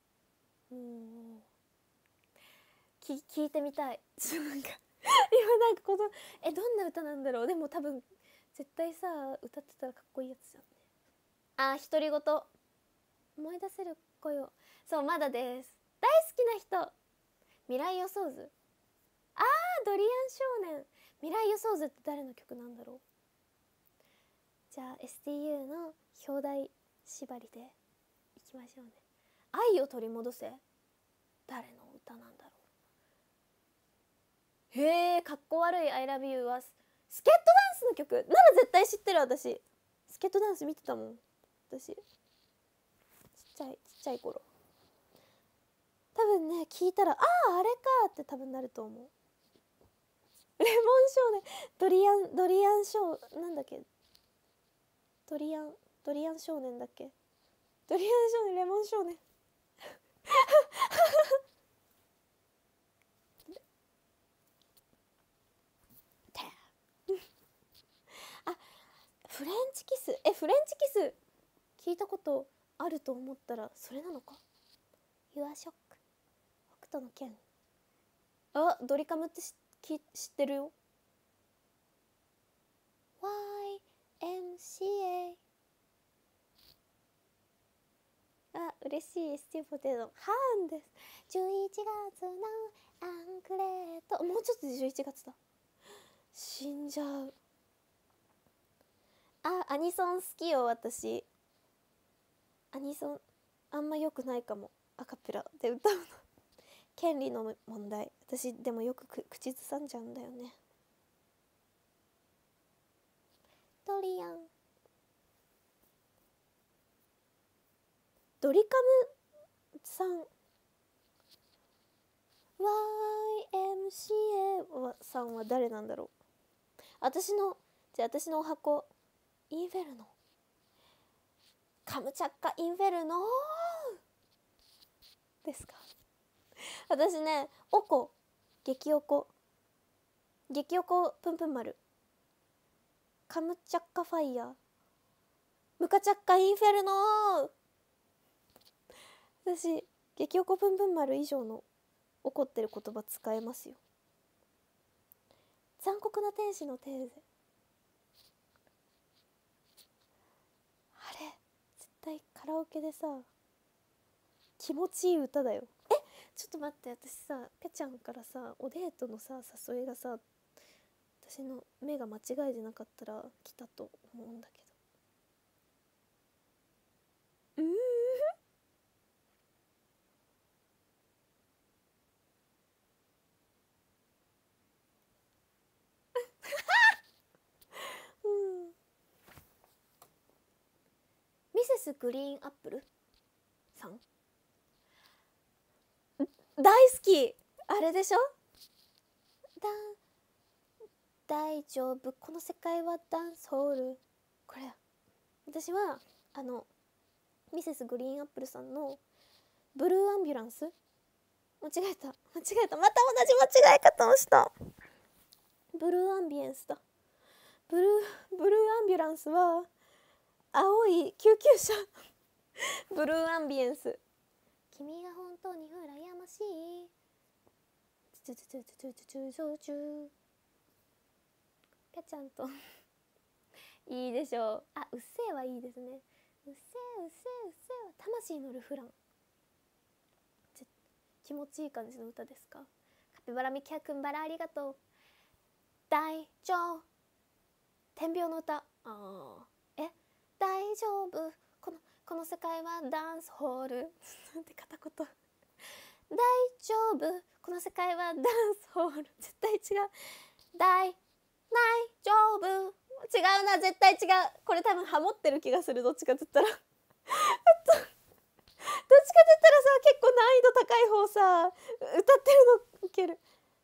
聞いてみたい。なんか今なんかどんな歌なんだろう。でも多分絶対さ、歌ってたらかっこいいやつじゃんね。独り言、思い出せる声を。そう、まだです。大好きな人、未来予想図。ドリアン少年。未来予想図って誰の曲なんだろう。じゃあ STU の表題縛りでいきましょうね。愛を取り戻せ、誰の歌なんだろう。へえ、かっこ悪い I love you はスケットダンスの曲なら絶対知ってる。私スケットダンス見てたもん。私ちっちゃい頃。多分ね、聞いたらあれかって多分なると思う。レモン少年、ドリアン少なんだっけ、ドリアン少年だっけ、ドリアン少年、レモン少年フレンチキス、フレンチキス聞いたことあると思ったらそれなのか。 You are shock、 北斗の拳。ドリカムって知ってるよ。 YAK YMCA。 あ、嬉しい。スティーポテトハーンです。11月のアンクレート、もうちょっとで11月だ。死んじゃう。あ、アニソン好きよ私。アニソンあんま良くないかも、アカペラで歌うの権利の問題。私でもよく口ずさんじゃうんだよね。ドリアン、ドリカムさん、 YMCA さんは誰なんだろう。私のお箱、インフェルノ、カムチャッカインフェルノですか。私ね、おこ、激おこぷんぷん丸、カムチャッカファイヤー、ムカチャッカインフェルノー。私激おこぷんぷん丸以上の怒ってる言葉使えますよ。残酷な天使のテーゼ、あれ絶対カラオケでさ気持ちいい歌だよ。ちょっと待って、私さぺちゃんからさおデートのさ誘いがさ、私の目が間違いじゃなかったら来たと思うんだけど。ミセスグリーンアップルさん大好き。あれでしょ、大丈夫この世界はダンスホール。これ私はミセスグリーンアップルさんのブルーアンビュランス、間違えたまた同じ間違え方をした。ブルーアンビエンスだ。ブルーアンビュランスは青い救急車ブルーアンビエンス。君が本当に羨ましい。ぺちゃんといいでしょう。あ、うっせぇはいいですね。うっせぇは魂のルフラン。気持ちいい感じの歌ですか。カピバラミキャくんバラありがとう。大丈夫、天秤の歌。大丈夫この世界はダンスホールなんて片言。大丈夫この世界はダンスホール、絶対違う。大丈夫、違うな、絶対違う。これ多分ハモってる気がする。どっちかって言ったらどっちかって言ったらさ、結構難易度高い方さ歌ってるのウケる。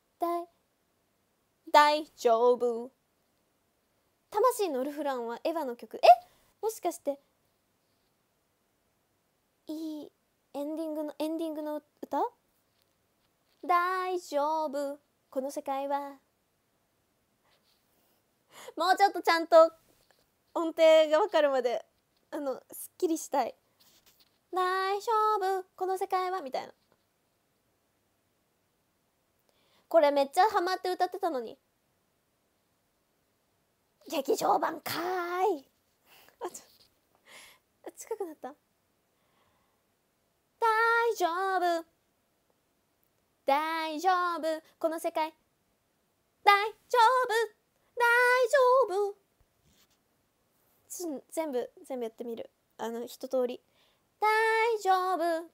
大丈夫、魂のルフランはエヴァの曲。もしかしていいエンディングの歌。大丈夫この世界は、もうちょっとちゃんと音程が分かるまですっきりしたい。大丈夫この世界はみたいな。これめっちゃハマって歌ってたのに。劇場版かーい。近くなった。大丈夫この世界、大丈夫全部やってみる。一通り。大丈夫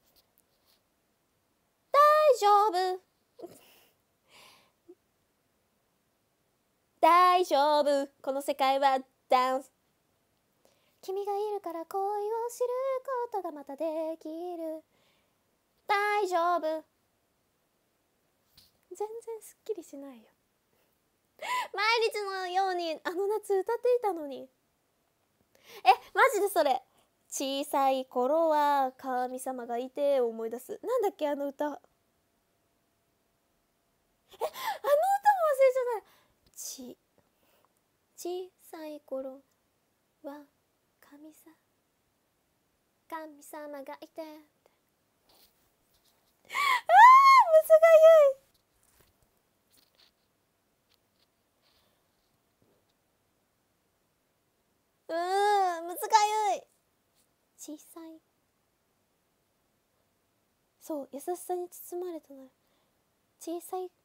大丈夫この世界はダンス。君がいるから恋を知ることがまたできる。大丈夫。全然すっきりしないよ毎日のように夏歌っていたのに。マジでそれ。小さい頃は神様がいて思い出す。なんだっけあの歌。あの歌も忘れちゃった。小さい頃は神様がいて。むずがゆい。 小さい、そう優しさに包まれたなら小さい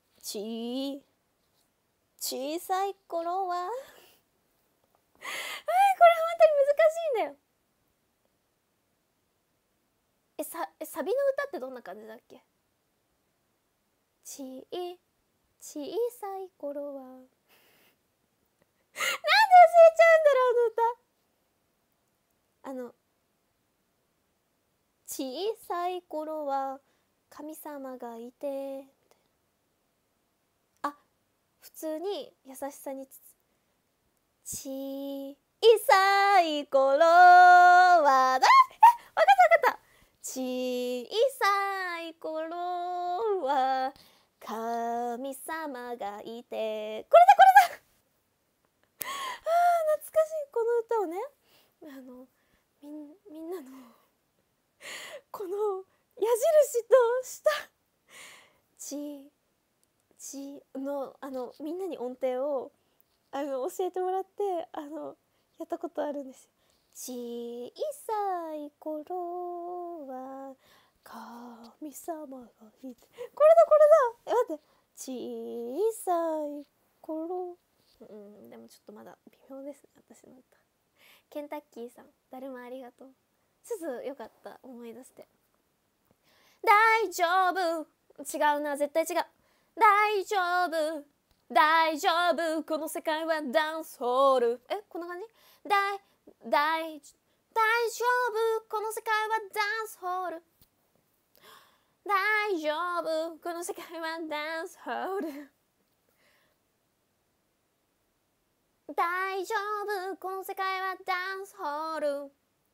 小さい頃はこれ本当に難しいんだよ。サビの歌ってどんな感じだっけ？小さい頃はなんで忘れちゃうんだろう、あの歌。小さい頃は神様がいてみたいな。あ、普通に優しさに小さい頃はわかった小さい頃は神様がいて、これだ懐かしいこの歌をね、みんなのこの矢印と下のみんなに音程を教えてもらってやったことあるんですよ。小さい頃は神様がいて、これだ待って、小さい頃、でもちょっとまだ微妙ですね私の歌。ケンタッキーさん、だるまありがとう。すずよかった、思い出して。大丈夫、違うな、絶対違う。大丈夫大丈夫、この世界はダンスホール。こんな感じ？大丈夫、この世界はダンスホール。大丈夫、この世界はダンスホール。大丈夫、この世界はダンスホール。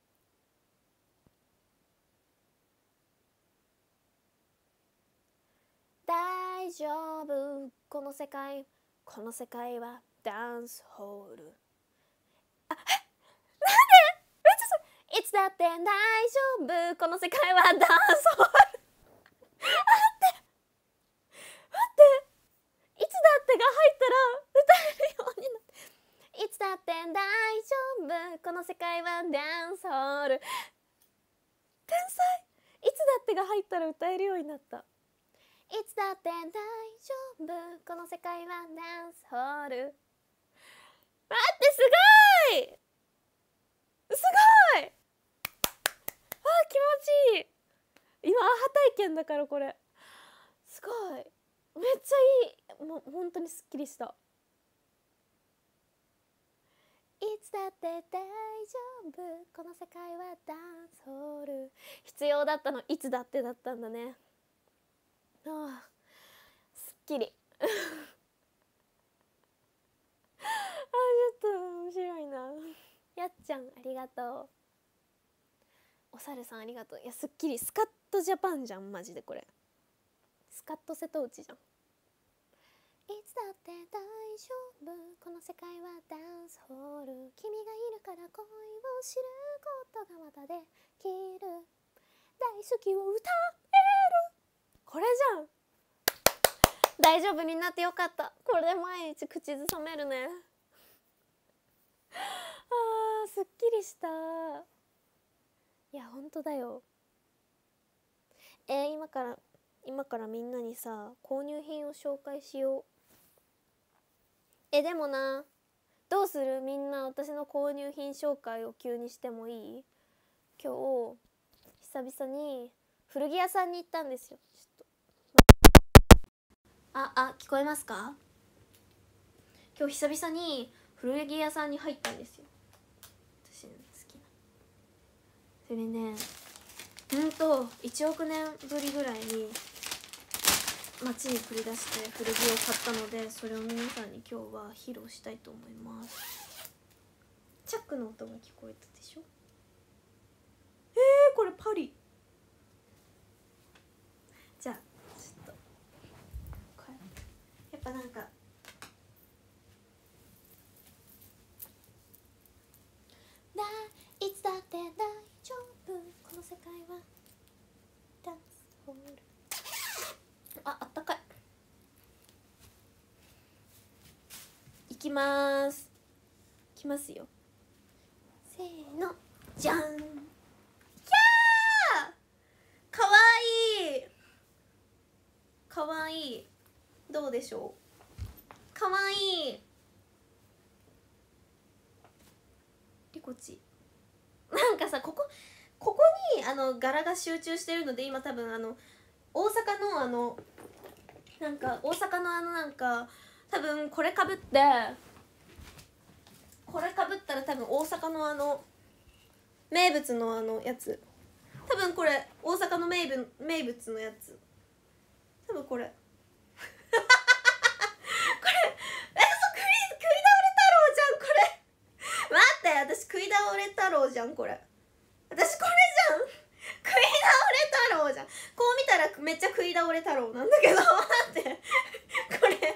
大丈夫、この世界はダンスホール。なんでめっちゃいつだって大丈夫、この世界はダンスホール。待っていつだってが入ったら歌えるようになって、いつだって大丈夫、この世界はダンスホール。天才。いつだってが入ったら歌えるようになった。いつだって大丈夫、この世界はダンスホール。待って、すごい気持ちいい。今アハ体験だからこれすごい、めっちゃいい。もう本当にすっきりした。いつだって大丈夫、この世界はダンスホール。必要だったのいつだってだったんだね。ああ、すっきりあ、ちょっと面白いな。やっちゃんありがとう。おさるさんありがとう。いや、すっきり。スカッとジャパンじゃんマジで。これスカッと瀬戸内じゃん。いつだって大丈夫、この世界はダンスホール。君がいるから恋を知ることがまたできる。大好きを歌える。これじゃん。大丈夫になってよかった。これで毎日口ずさめるね。あー、すっきりした。いや、ほんとだよ。今からみんなにさ、購入品を紹介しよう。でもな、どうする？みんな私の購入品紹介を急にしてもいい？今日久々に古着屋さんに行ったんですよ。ちょっと聞こえますか？今日久々に古着屋さんに入ったんですよ。私の好きな。それね、1億年ぶりぐらいに街に繰り出して古着を買ったので、それを皆さんに今日は披露したいと思います。チャックの音が聞こえたでしょ？これパリ。じゃあちょっとこれやっぱなんかいつだって大丈夫、この世界はダンスホール。あったかい。いきますよ。せーの、じゃん。 どうでしょう。かわいい。リコチなんかさ、ここに柄が集中してるので、今多分大阪のなんか大阪のなんか多分これかぶったら多分大阪の名物のやつ、多分これ大阪の名物のやつ、多分これこれ食い倒れ太郎じゃんこれ。待って、私食い倒れ太郎じゃんこれ。私これじゃん、食い倒れ太郎じゃん。こう見たらめっちゃ食い倒れ太郎なんだけど待ってこれ食い倒れ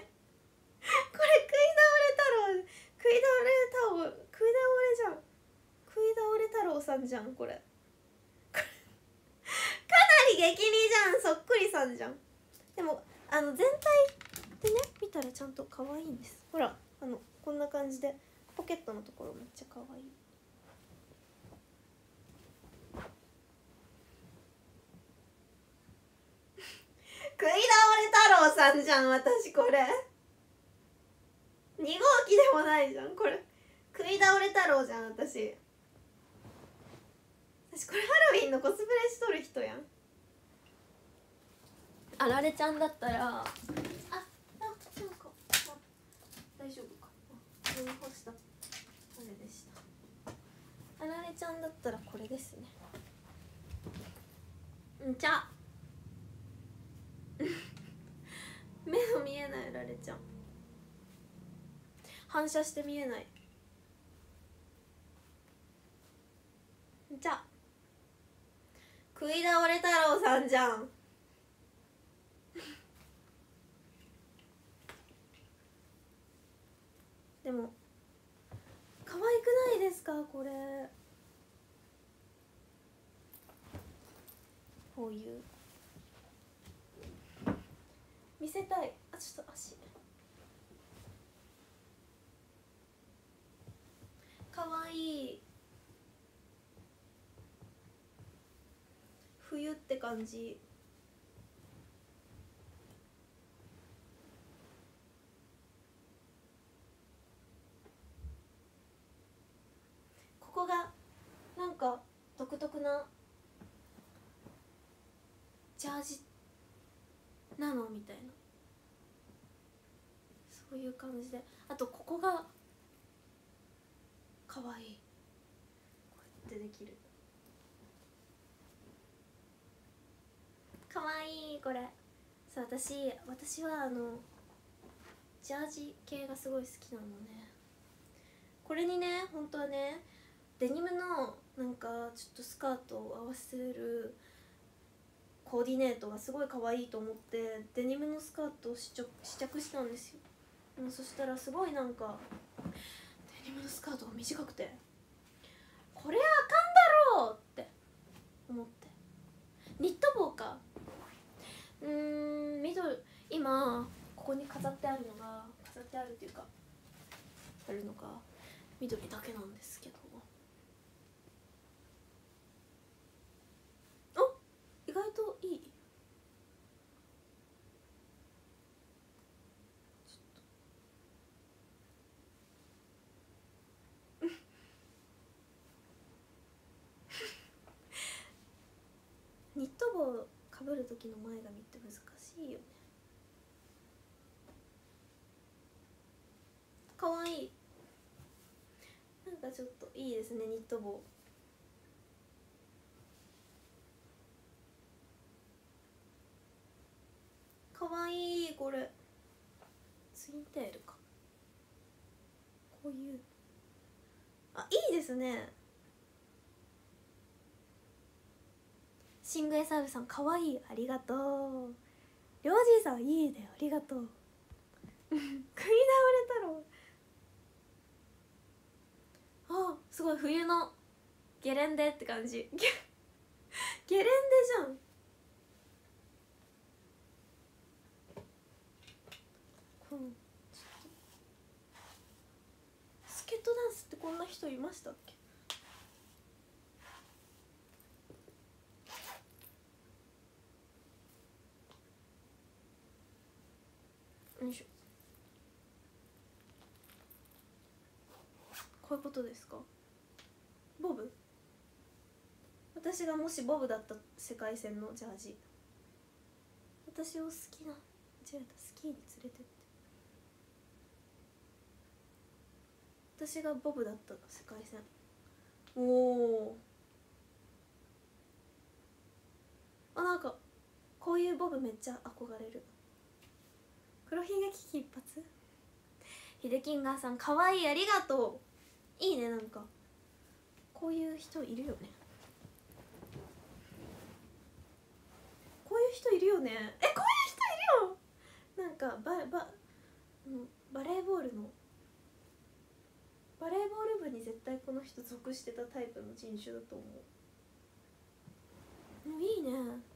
じゃん。食い倒れ太郎さんじゃんこれ。かなり激似じゃん、そっくりさんじゃん。でも全体でね見たらちゃんと可愛いんです。ほらこんな感じでポケットのところめっちゃ可愛い。食い倒れ太郎さんじゃん私これ。2号機でもないじゃんこれ。食い倒れ太郎じゃん私これハロウィンのコスプレしとる人やん。あられちゃんだったらなんか大丈夫か。飲み干したあれでした。あられちゃんだったらこれですね。んちゃ目の見えないあられちゃん、反射して見えない。じゃ食い倒れ太郎さんじゃんでも可愛くないですかこれ。こういう見せたい。ちょっと足かわいい。冬って感じ。ここがなんか独特なジャージなのみたいな、そういう感じで。あとここがかわいい。こうやってできる。かわいいこれ。そう、私はジャージ系がすごい好きなのね。これにね、本当はねデニムのなんかちょっとスカートを合わせるコーディネートがすごい可愛いと思ってデニムのスカートを試着したんですよ。そしたらすごいなんかデニムのスカートが短くて、これあかんだろうって思って。ニット帽か。緑、今ここに飾ってあるっていうかあるのが緑だけなんですけど、意外といい。ニット帽かぶる時の前髪って難しいよね。かわいい。なんかちょっといいですねニット帽。かわいいこれ。ツインテールか。こういう、いいですね。シングエサーブさんかわいい、ありがとう。りょうじいさんいいね、ありがとう食い倒れ太郎。すごい冬のゲレンデって感じゲレンデじゃん。スケートダンスってこんな人いましたっけ。 こういうことですか？ボブ？私がもしボブだった世界線のジャージ、私を好きな、違う、スキーに連れてって、私がボブだった世界線。おお、あ、なんかこういうボブめっちゃ憧れる。黒ひげ危機一発。ヒデキンガーさんかわいい、ありがとう。いいね、なんかこういう人いるよね、こういう人いるよね。こういう人いるよ。なんかバレーボール部に絶対この人属してたタイプの人種だと思う。もういいね。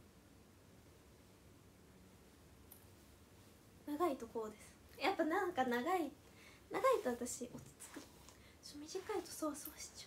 長いとこうです。やっぱなんか長いと私落ち着く。短いとそわそわしちゃ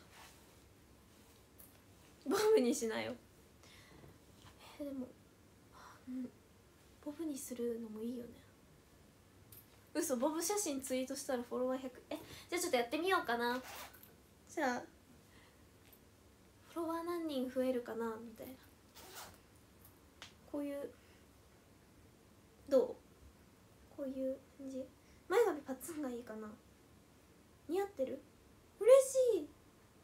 う。ボブにしなよ。でも、ボブにするのもいいよね。嘘、ボブ写真ツイートしたらフォロワー100。じゃあちょっとやってみようかな。じゃあフォロワー何人増えるかなみたいな。こういう、どう？こういう感じ。前髪パッツンがいいかな。似合ってる？嬉しい。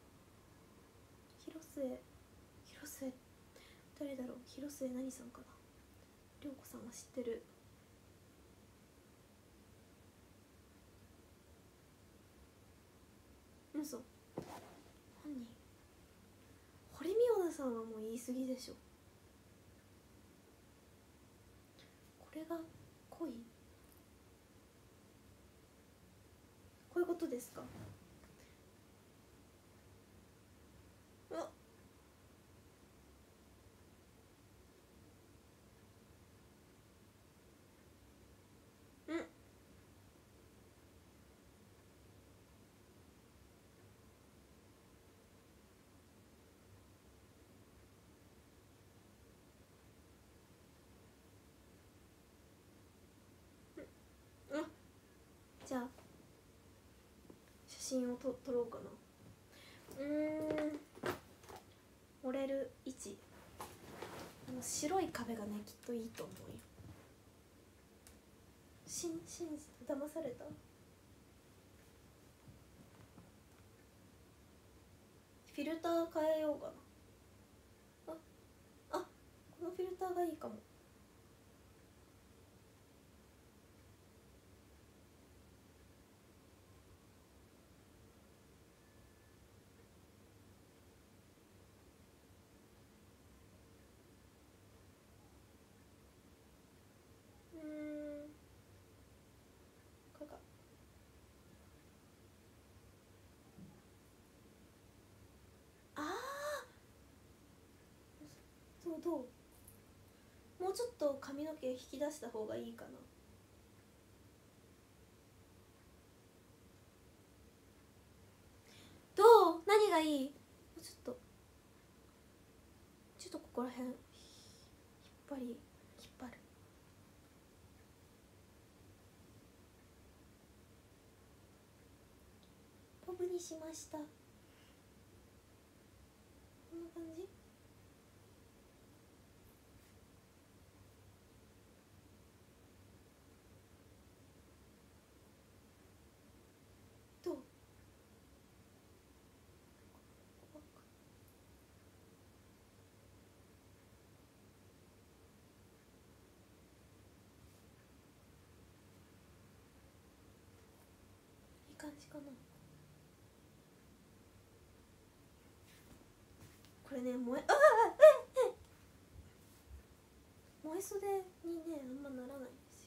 広末誰だろう。広末何さんかな。涼子さんは知ってる。嘘、本人堀美央奈さんはもう言い過ぎでしょ。これが恋？こういうことですか？うわ、じゃあ写真を撮ろうかな。盛れる位置、白い壁がねきっといいと思うよ。信じた？騙された？フィルター変えようかな。このフィルターがいいかも。これか。どう？もうちょっと髪の毛引き出した方がいいかな。どう？何がいい？もうちょっとここら辺引っ張る。ボブにしました。こんな感じ？どう？いい感じかな。これね、燃え袖にねあんまならないんですよ。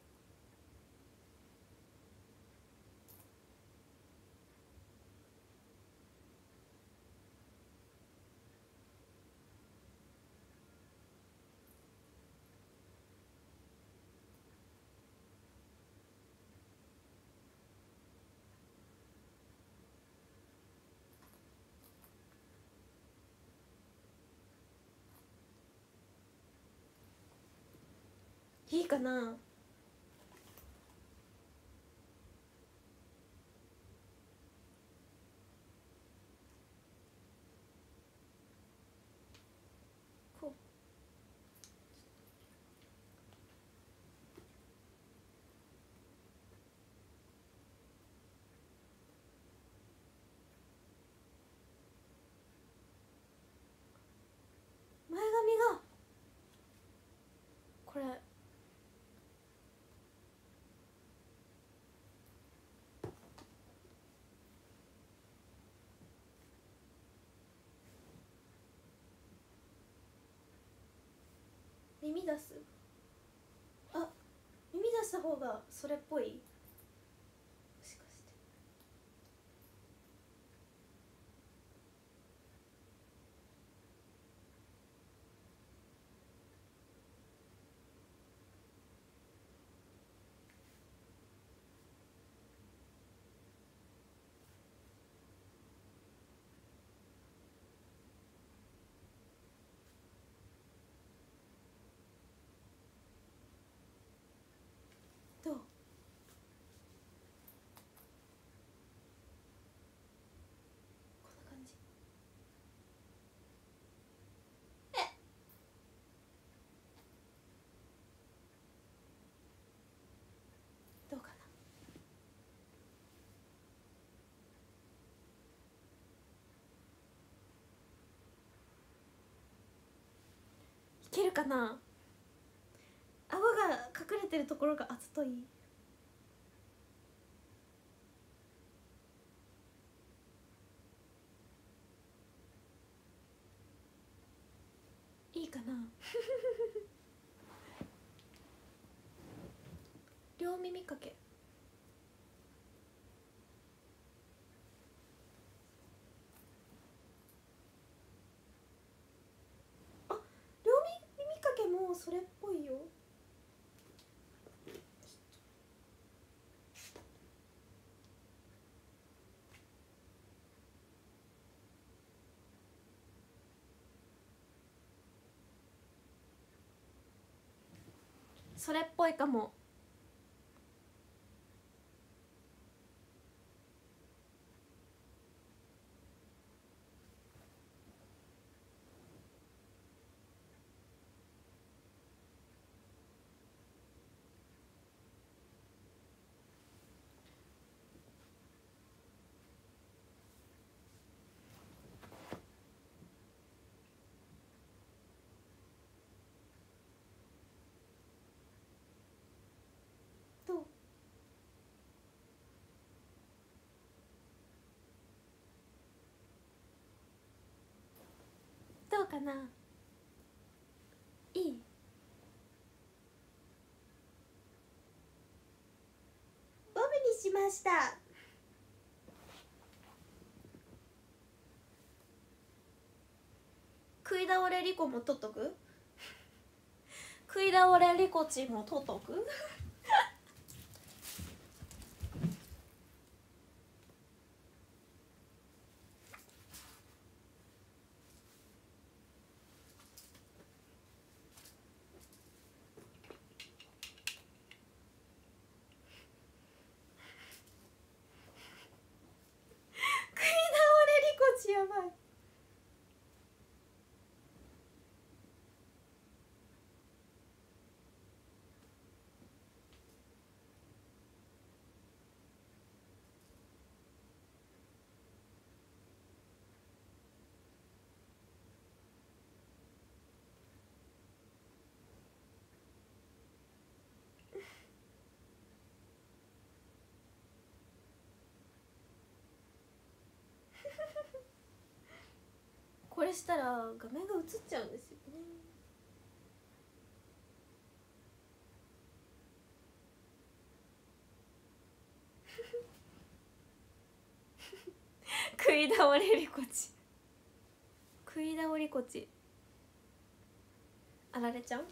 いいかな。 これ耳出す、あ、耳出した方がそれっぽい、もしかして。どう？こんな感じ。どうかな。いけるかな。泡が隠れてるところがあざとい。いいかな。両耳かけ。あ、両耳かけもそれっぽいよ。それっぽいかも。どう？どうかな。いい？ボブにしました。食い倒れリコも取っとく。食い倒れリコチも取っとく。食い倒れリコチやばい。これしたら画面が映っちゃうんですよね。食い倒れリコチ、食い倒りこち。あられちゃん、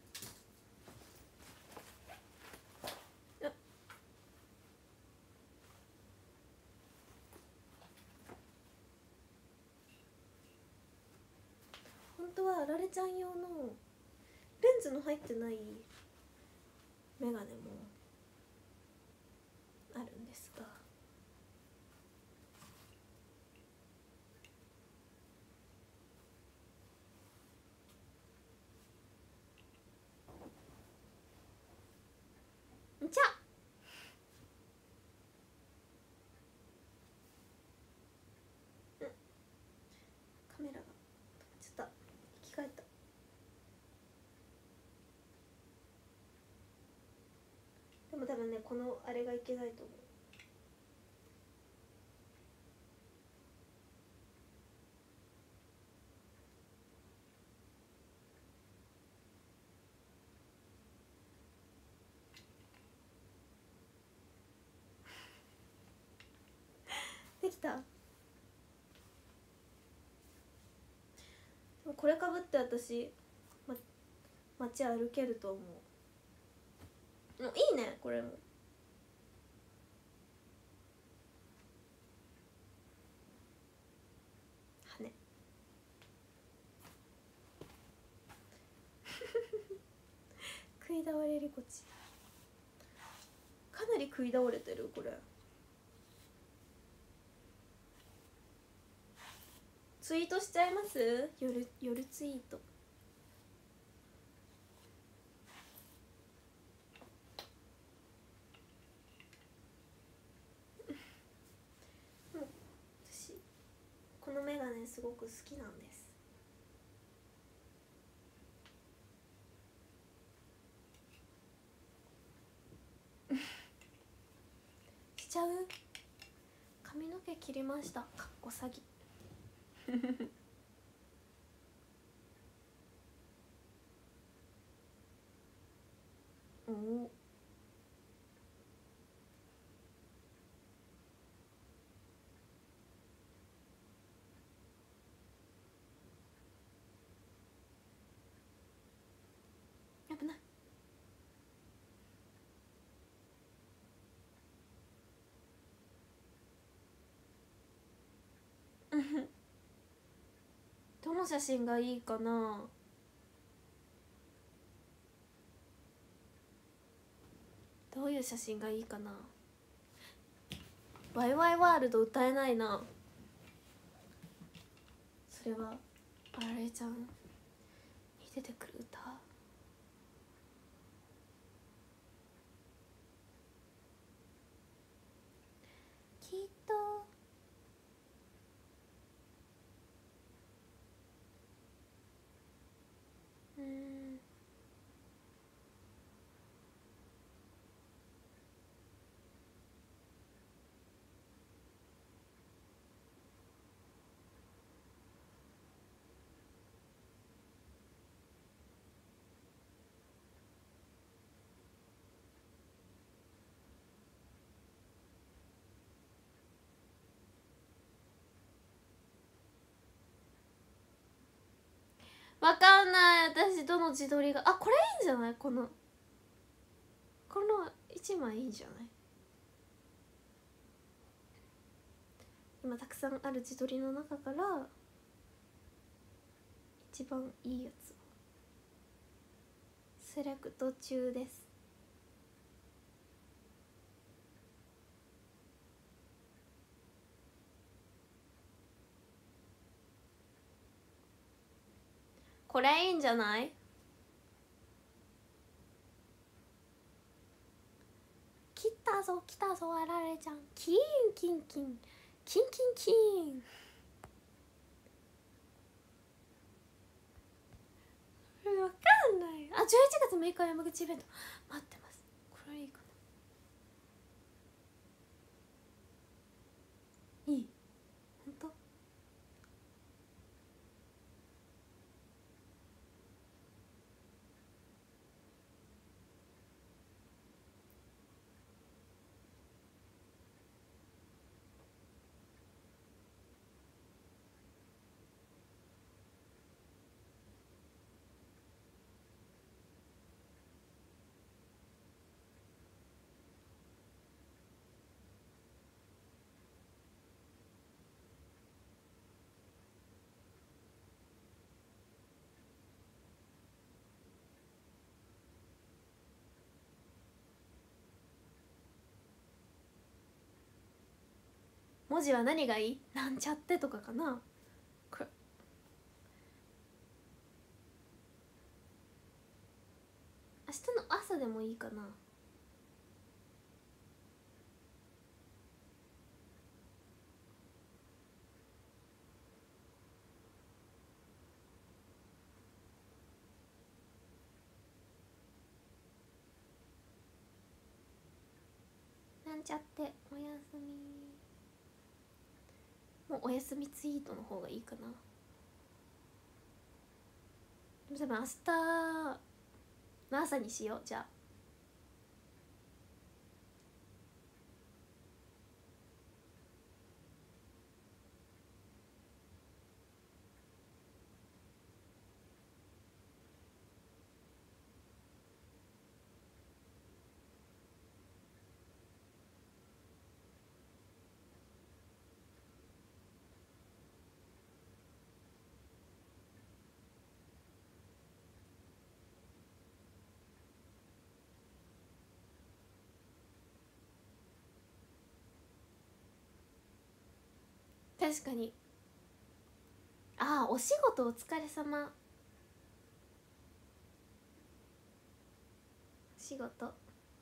本当はあられちゃん用のレンズの入ってないメガネもあるんですが、んちゃカメラが止まっちゃった。生き返った。 分ねこのあれがいけないと思う。できた。でもこれかぶって私、街歩けると思う。いいねこれも。羽食い倒れりこち、かなり食い倒れてるこれ。ツイートしちゃいます？夜ツイート。私このメガネすごく好きなんです。しちゃう？髪の毛切りました。かっこ詐欺。おお。危ない。どの写真がいいかな。どういう写真がいいかな。ワイワイワールド歌えないな。それはあられちゃんに出てくる歌。きっとわかんない。私どの自撮りが、あ、これいいんじゃない？この一枚いいんじゃない？今たくさんある自撮りの中から一番いいやつをセレクト中です。これいいんじゃない？来たぞ来たぞあられちゃん。キンキンキンキンキンキン。わかんない。あ、11月6日山口イベント待ってます。これいいかな。いい？本当？文字は何がいい？なんちゃってとかかな。これ明日の朝でもいいかな。 んちゃっておやすみ。もうおやすみツイートの方がいいかな。でも多分明日の朝にしよう。じゃあ確かに。ああ、お仕事お疲れ様。お仕事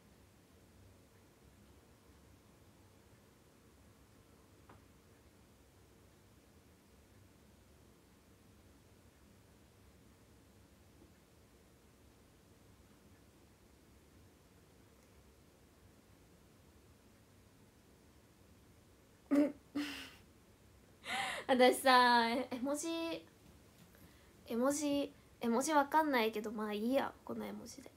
私さ、絵文字わかんないけど、まあいいや、この絵文字で。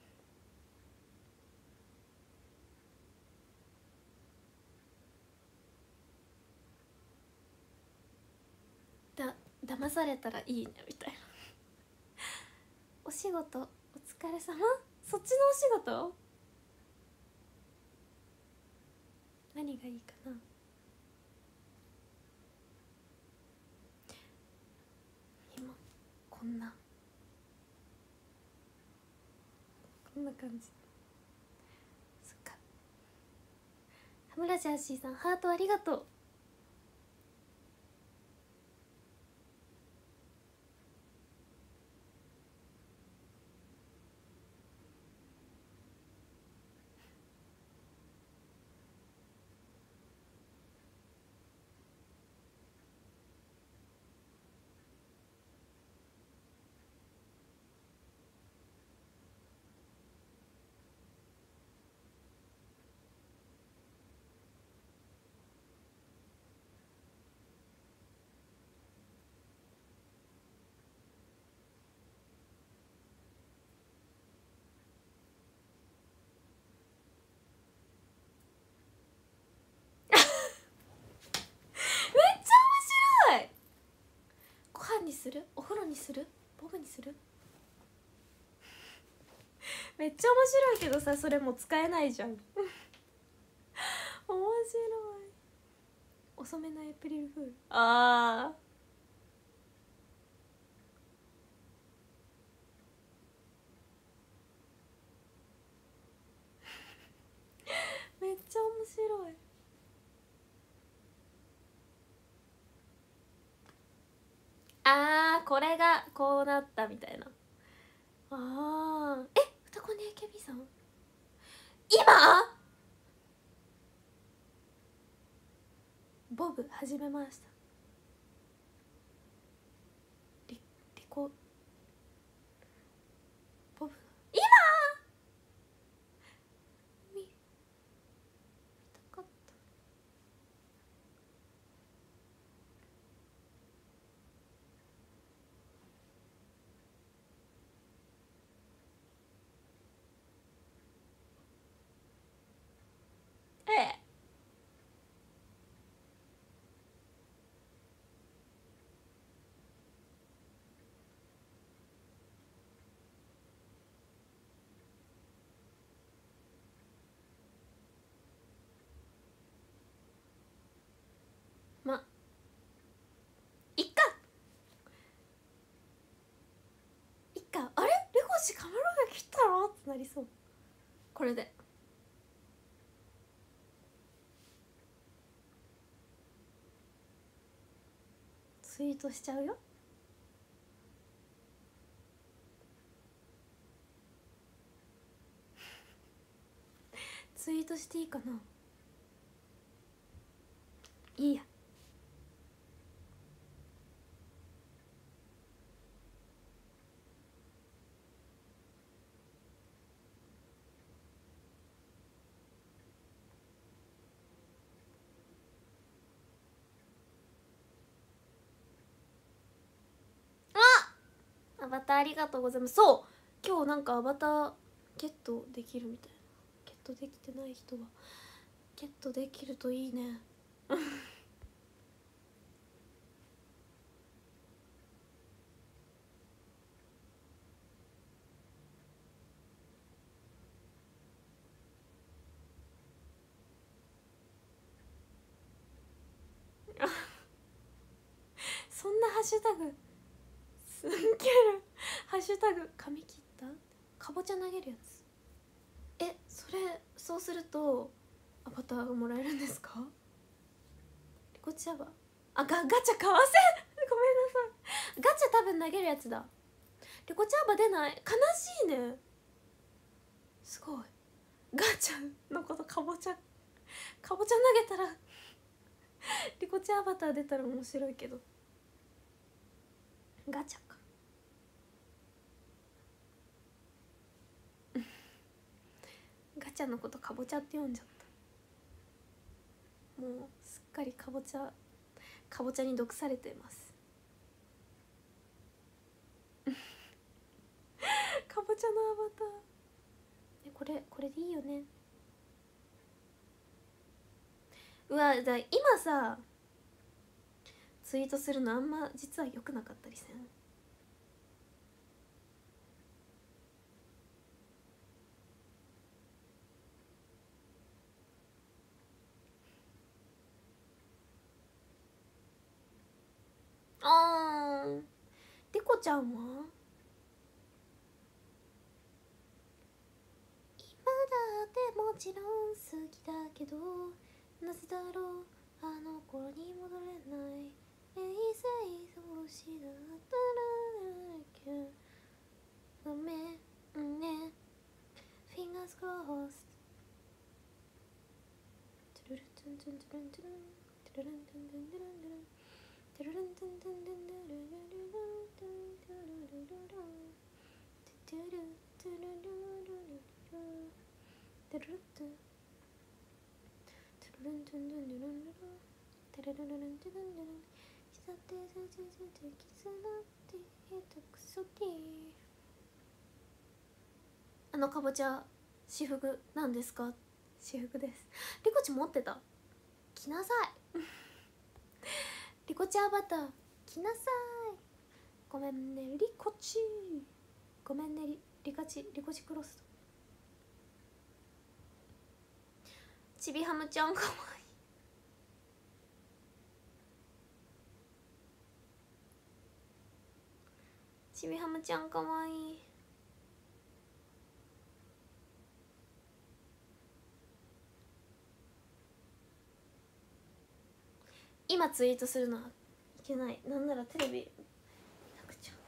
騙されたらいいねみたいな。お仕事お疲れ様。そっちのお仕事何がいいかな。今こんな感じ。そっか。羽村ジャーシーさん、ハートありがとう。めっちゃ面白い。ご飯にする？お風呂にする？ボブにする？めっちゃ面白いけどさ、それも使えないじゃん。面白い。遅めのエイプリルフール。あー、めっちゃ面白い。あー、これがこうなったみたいな。あー、歌子ね AKB さん今ボブ始めました。リコボブ今見たかった。ま、いっかあれレゴシカメラが切ったろってなりそう。これでツイートしちゃうよ。ツイートしていいかな。いいや。 バターありがとうございます。そう今日なんかアバターゲットできるみたいな。ゲットできてない人はゲットできるといいねそんなハッシュタグすんげるハッシュタグ髪切ったかぼちゃ投げるやつそれそうするとアバターがもらえるんですか？リコチアバガチャ買わせごめんなさいガチャ多分投げるやつだ。リコチアバ出ない悲しいね。すごいガチャのことかぼちゃ投げたらリコチアバター出たら面白いけどガチャかガチャのことかぼちゃって読んじゃった。もうすっかりかぼちゃに毒されてますかぼちゃのアバターこれでいいよね。うわ今さツイートするのあんま実は良くなかったりせん？リコちゃんは今だってもちろん好きだけどなぜだろうあの頃に戻れない平成同士だったらだけごめんね Fingers crossed トゥルルトゥントゥントゥルントゥルントゥルルントゥントゥントゥルントゥルントゥルルントゥントゥントゥントゥルルルルルトゥルルルルルトゥルトゥルルルルルトゥルルトゥトゥルルントゥントゥントゥルンルルトゥルルルルントゥルンルル膝手でキスなって下手くそでかぼちゃ私服なんですか？私服です。リコチ持ってた。着なさいリコチアバター着なさい。ごめんねリコチごめんねリコチクロスちびハムちゃんかわいい。ちびハムちゃんかわいい。今ツイートするのはいけない。なんならテレビ見なくちゃ。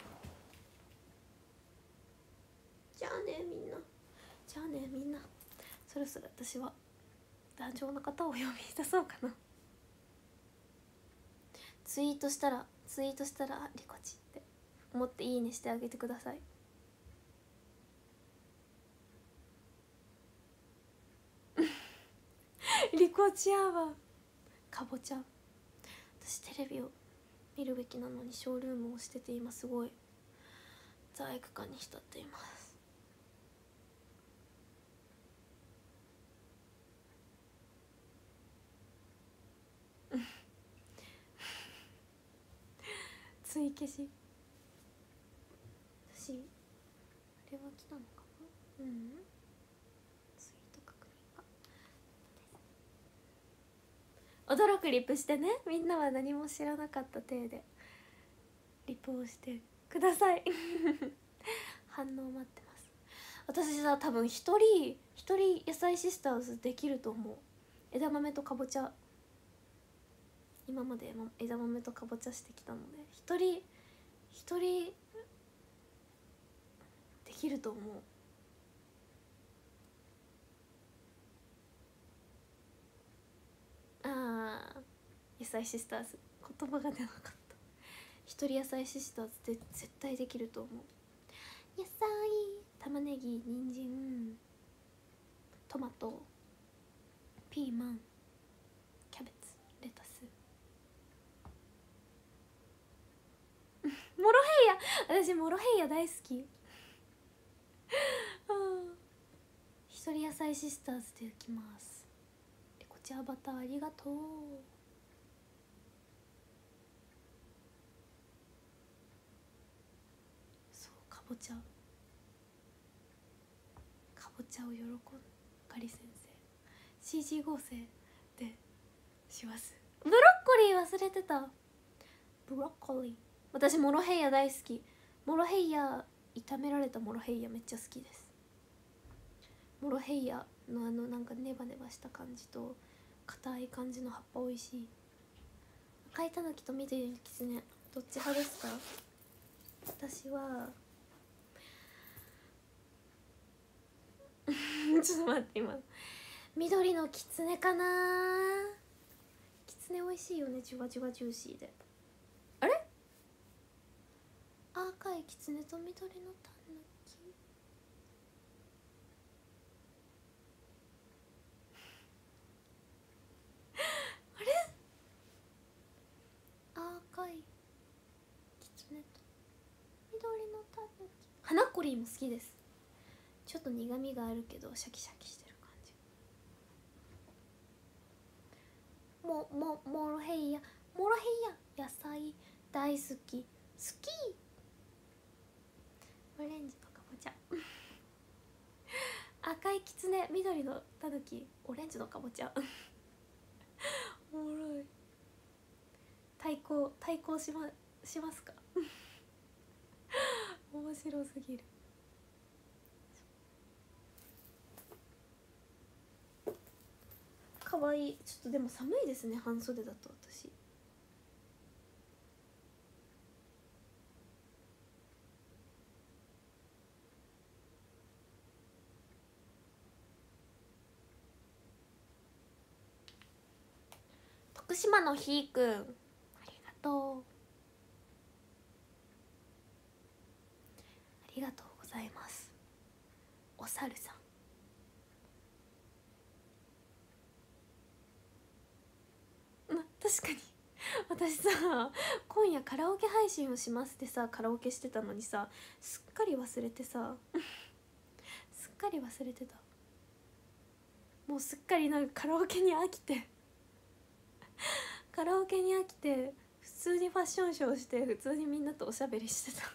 じゃあねみんなそろそろ私は壇上の方をお呼びいたそうかな。ツイートしたらリコチって思っていいねしてあげてくださいリコチアはかぼちゃ。私テレビを見るべきなのにショールームをしてて今すごい罪悪感に浸っています追消し私あれは来たのかな。ツイート確認が驚くリップしてね。みんなは何も知らなかった体でリップをしてください反応待ってます。私さ多分一人野菜シスターズできると思う。枝豆とかぼちゃ今まで枝豆とかぼちゃしてきたので一人できると思う。野菜シスターズ言葉が出なかった。一人野菜シスターズで絶対できると思う。野菜玉ねぎ人参トマトピーマンキャベツレタスモロヘイヤ私モロヘイヤ大好き一人野菜シスターズでいきます。リコちゃんバターありがとう。そうかぼちゃを喜んかり先生 CG 合成でします。ブロッコリー忘れてた。ブロッコリー、私モロヘイヤ大好き。モロヘイヤ、炒められたモロヘイヤめっちゃ好きです。モロヘイヤのなんかネバネバした感じと硬い感じの葉っぱ美味しい。赤いたぬきと緑のきつねどっち派ですか？私はちょっと待って、今緑のきつねかな。きつね美味しいよね、ジュワジュワジューシーで。あれ、赤いきつねと緑のたぬき、あれ、赤いきつねと緑のたぬき。花コリーも好きです。ちょっと苦みがあるけどシャキシャキしてる感じ。モロヘイヤ野菜大好き。好き。オレンジとかぼちゃ赤いきつね、緑のたぬき、オレンジのかぼちゃおもろい。対抗しますか面白すぎる。かわいい。ちょっとでも寒いですね、半袖だと私。徳島のひーくん、ありがとう。ありがとうございます。おさるさん、確かに私さ、今夜カラオケ配信をしますってさ、カラオケしてたのにさ、すっかり忘れてさすっかり忘れてた。もうすっかりなんかカラオケに飽きてカラオケに飽きて普通にファッションショーして普通にみんなとおしゃべりしてた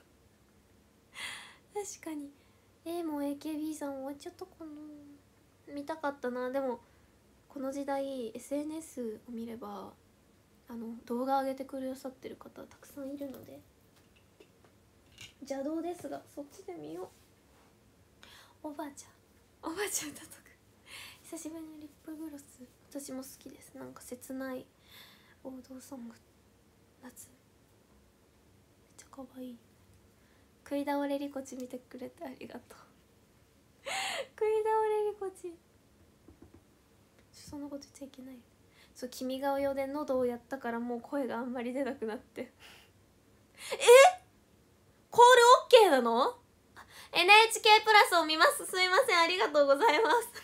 確かに。もう AKB さん終わっちゃったかな。見たかったな。でもこの時代 SNS を見れば動画上げてくださってる方たくさんいるので邪道ですがそっちで見よう。おばあちゃん叩く。久しぶりのリップグロス、私も好きです。なんか切ない王道ソング、夏めっちゃ可愛い。食い倒れりこち見てくれてありがとう食い倒れりこち、そんなこと言っちゃいけないよ。そう、君が代で喉をやったからもう声があんまり出なくなってコール OK なの？ NHK プラスを見ます。すいません、ありがとうございます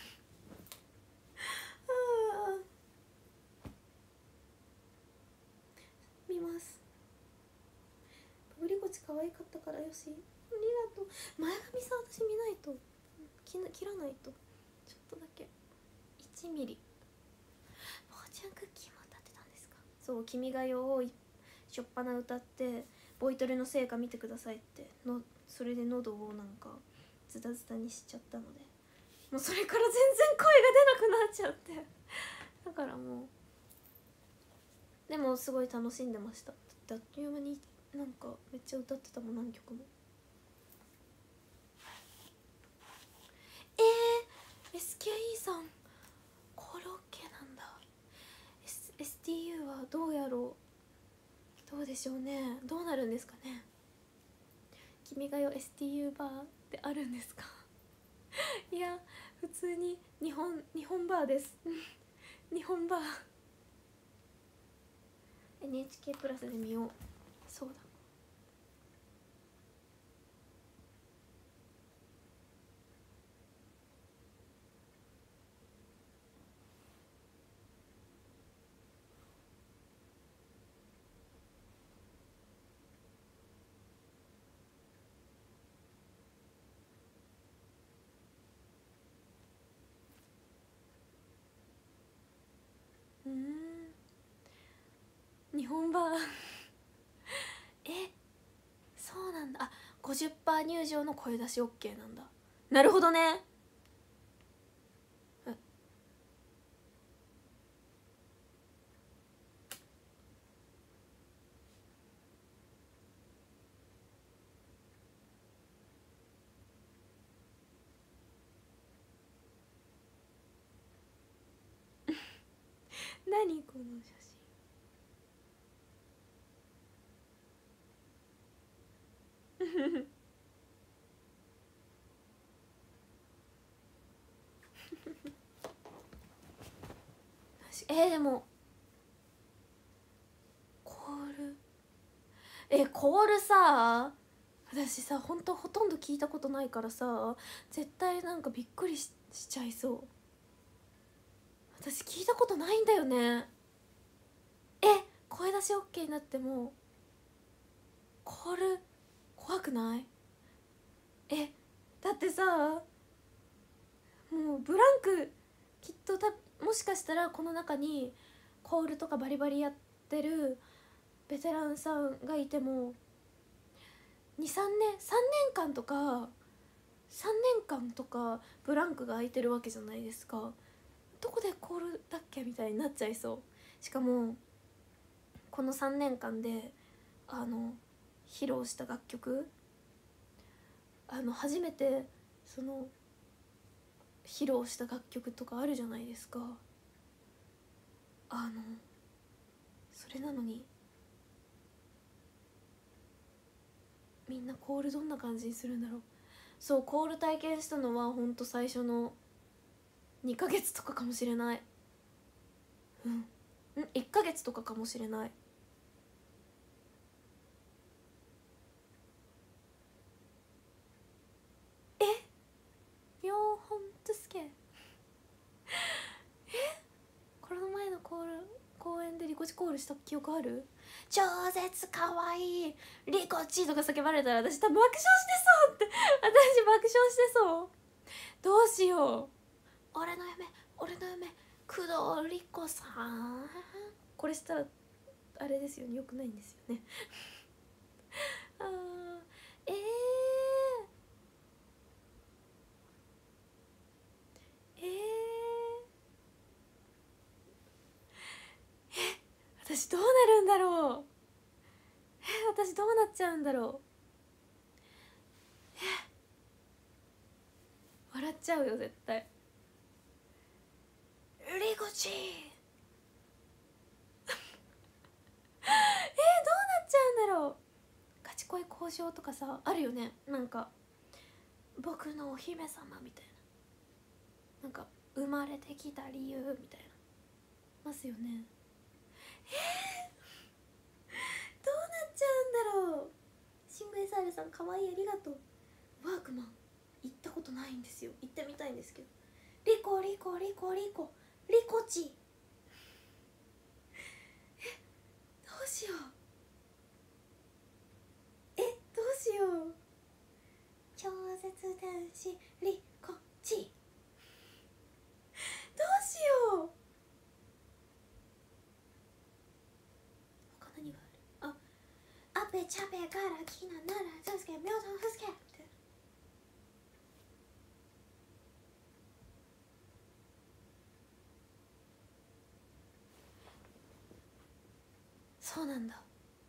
見ます。パブリコチ可愛かったからよし、ありがとう。前髪さ、私見ないと、切らないと。ちょっとだけ1ミリ。ポーチャンクッキーも歌ってたんですか？そう、君が代をしょっぱな歌ってボイトレの成果見てくださいっての、それで喉をなんかズタズタにしちゃったので、もうそれから全然声が出なくなっちゃってだからもう、でもすごい楽しんでました。だってあっという間になんかめっちゃ歌ってたもん、何曲も。SKE さんコロッケなんだ。STU はどうやろう、どうでしょうね、どうなるんですかね。君が代 STU バーってあるんですかいや、普通に日本バーです日本バーNHK プラスで見よう。そうだ、 50% 入場の声出し OK なんだ。なるほどね。何この写真でもコールコールさ、私さほとんど聞いたことないからさ、絶対なんかびっくりしちゃいそう。私聞いたことないんだよね。声出し OK になってもコール怖くない？だってさ、もうブランクきっともしかしたらこの中にコールとかバリバリやってるベテランさんがいても3年間とか3年間とかブランクが空いてるわけじゃないですか。どこでコールだっけみたいになっちゃいそう。しかもこの3年間で披露した楽曲、初めてその披露した楽曲とかあるじゃないですか。それなのにみんなコールどんな感じにするんだろう。そう、コール体験したのはほんと最初の2ヶ月とかかもしれない。1ヶ月とかかもしれない。ほんとすげえこの前の公演でリコチコールした記憶ある？超絶かわいいリコチとか叫ばれたら私多分爆笑してそうって私爆笑してそう。どうしよう。俺の嫁工藤リコさん、これしたらあれですよね、よくないんですよね私どうなるんだろう。私どうなっちゃうんだろう。笑っちゃうよ絶対。リコチどうなっちゃうんだろう。ガチ恋交渉とかさあるよね。なんか僕のお姫様みたいな、なんか生まれてきた理由みたいなますよね。どうなっちゃうんだろう。シングエサールさんかわいい、ありがとう。ワークマン行ったことないんですよ。行ってみたいんですけど。リコチどうしよう。どうしよう。超絶男子リコチどうしよう。他何がある？アペチャペガラキナナラザスケミョトンフスケみたいな。そうなんだ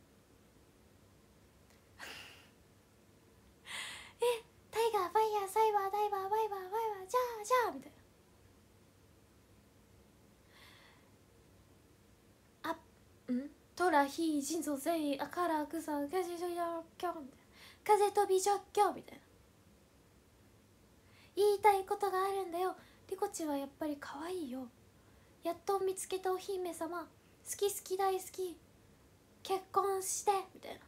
タイガーファイヤーサイバーダイバーワイバージャーみたいな。トラヒージンソゼイアカラクサガジジョヤキョンみたいな。風飛びジョッキョみたいな。言いたいことがあるんだよ。リコチはやっぱり可愛いよ。やっと見つけたお姫様、好き大好き、結婚してみたい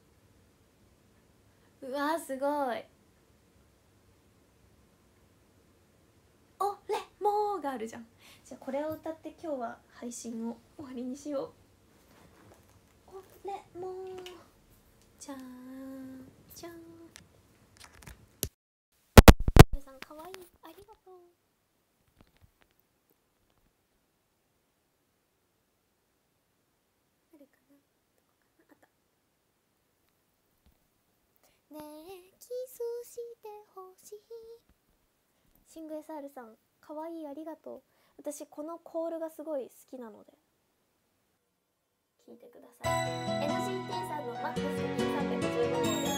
な。うわすごい。おれもーがあるじゃん。じゃあこれを歌って今日は配信を終わりにしよう。おれもーじゃーんじゃーん。皆さんかわいい、ありがとう。あるかな、どこかな、あった。 ねえキスしてほしい。 シング SR さんかわいい、ありがとう。私このコールがすごい好きなので聞いてください。 NGT さんのマックス315号です。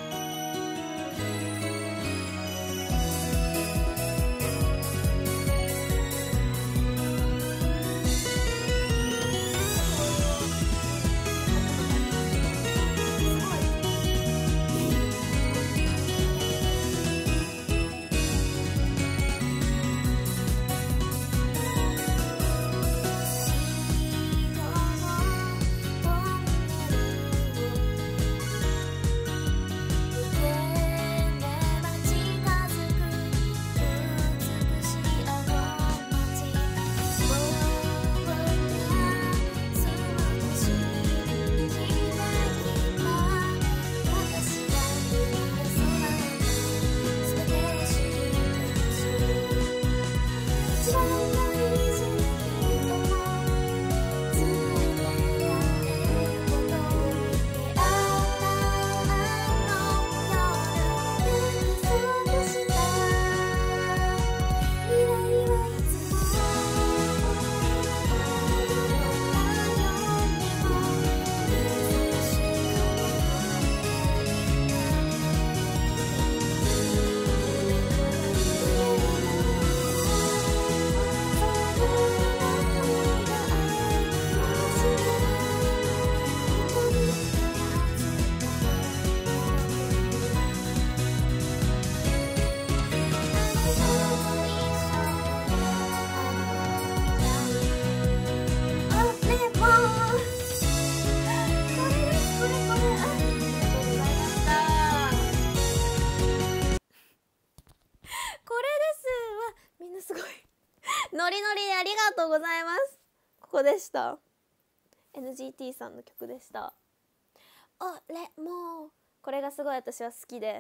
ノリノリでありがとうございます。ここでした。 NGT さんの曲でした。もうこれがすごい私は好きで、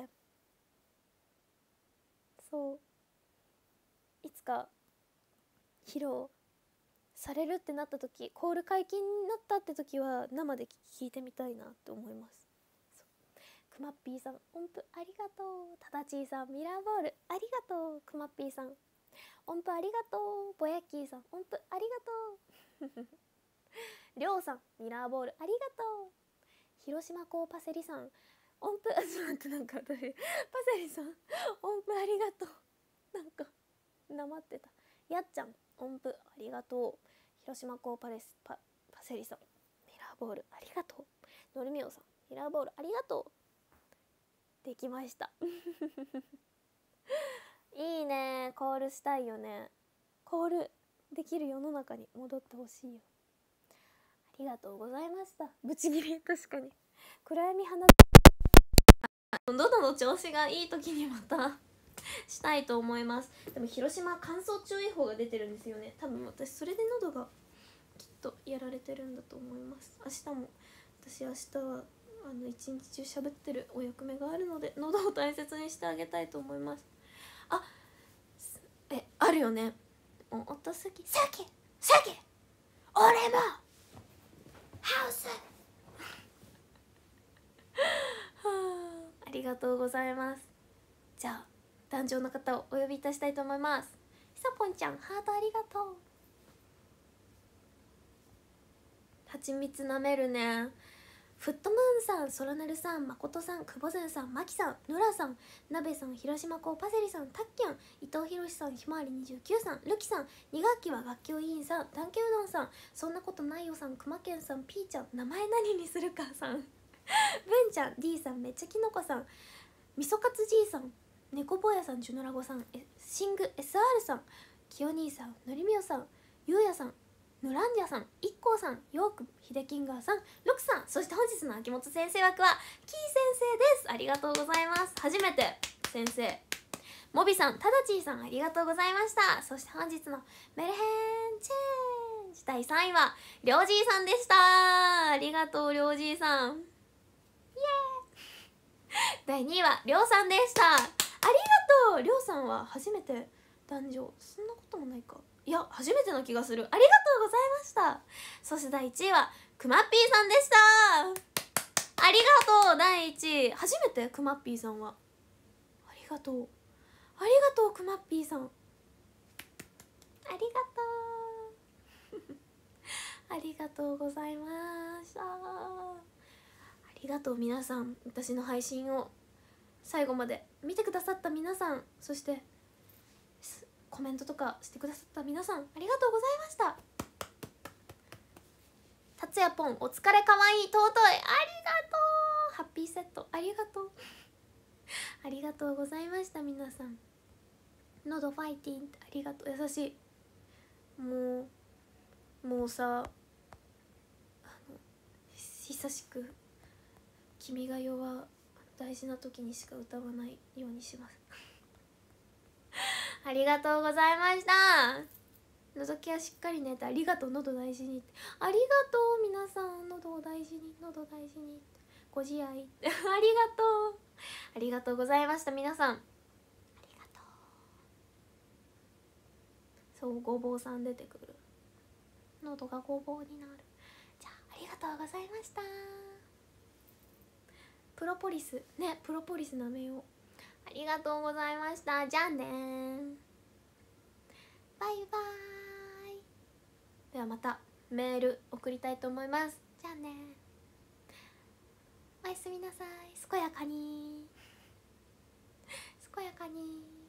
そういつか披露されるってなった時、コール解禁になったって時は生で聴いてみたいなって思います。くまっぴーさん音符ありがとう。ただちーさんミラーボールありがとう。くまっぴーさん音符ありがとう。ぼやっきーさん音符ありがとう。りょうさんミラーボールありがとう。広島港パセリさん音符ちょっと待って、なんか私パセリさん音符ありがとう。なんかなまってた。やっちゃん音符ありがとう。広島港パセリさんミラーボールありがとう。のりみおさんミラーボールありがとう。できましたいいね、コールしたいよね。コールできる世の中に戻ってほしいよ。ありがとうございました。ぶち切り確かに暗闇喉の調子がいい時にまたしたいと思います。でも広島乾燥注意報が出てるんですよね。多分私それで喉がきっとやられてるんだと思います。明日も私明日は一日中喋ってるお役目があるので喉を大切にしてあげたいと思います。あるよね。音すぎ俺もハウスありがとうございます。じゃあ壇上の方をお呼びいたしたいと思います。ひさぽんちゃんハートありがとう。はちみつなめるね。フットムーンさん、ソラナルさん、まことさん、くぼぜんさん、まきさん、ぬらさん、なべさん、広島港パセリさん、たっきゃん、伊藤ひろしさん、ひまわり29さん、るきさん、2学期は楽器委員さん、たんけうどんさん、そんなことないよさん、くまけんさん、ぴーちゃん、名前何にするかさん、ぶんちゃん、 D さん、めっちゃきのこさん、みそかつじいさん、ねこぼうやさん、ジュノラゴさん、シング SR さん、きよ兄さん、のりみおさん、ゆうやさん、ヌランジャさん、いっこうさん、ヨーク、ヒデキンガーさん、ロクさん、そして本日の秋元先生枠はキー先生です。ありがとうございます。初めて先生。モビさん、タダチーさん、ありがとうございました。そして本日のメルヘンチェンジ第3位はりょうじいさんでした。ありがとうりょうじいさん。イエーイ。第2位はりょうさんでした。ありがとう。りょうさんは初めて壇上。そんなこともないか、いや初めての気がする。ありがとうございました。そして第1位はくまっぴーさんでした。ありがとうございました。第2位はりょうさんでした。ありがとう。りょうさんは初めて壇上。そんなこともないか、いや初めての気がする。ありがとうございました。そして第1位はくまっぴーさんでした。ありがとうございました。 ありがとう。第1位初めてくまっぴーさんはありがとう。ありがとうくまっぴーさん、ありがとうありがとうございました。ありがとう皆さん、私の配信を最後まで見てくださった皆さん、そしてコメントとかしてくださった皆さん、ありがとうございました。達也ぽんお疲れかわいい尊い、ありがとう。ハッピーセットありがとうありがとうございました。皆さん喉ファイティンありがとう。優しい。もうさ、久しく君が代は大事な時にしか歌わないようにしますありがとうございました。のぞきはしっかり寝て、ありがとう。喉大事にって、ありがとう皆さん、喉を大事に、喉大事に、ご自愛ありがとう。ありがとうございました皆さん、ありがとう。そう、ごぼうさん出てくる、喉がごぼうになる。じゃあありがとうございました。プロポリスね、プロポリスなめよう。ありがとうございました。じゃあねー、バイバーイ。ではまたメール送りたいと思います。じゃあね、おやすみなさい。健やかに健やかに。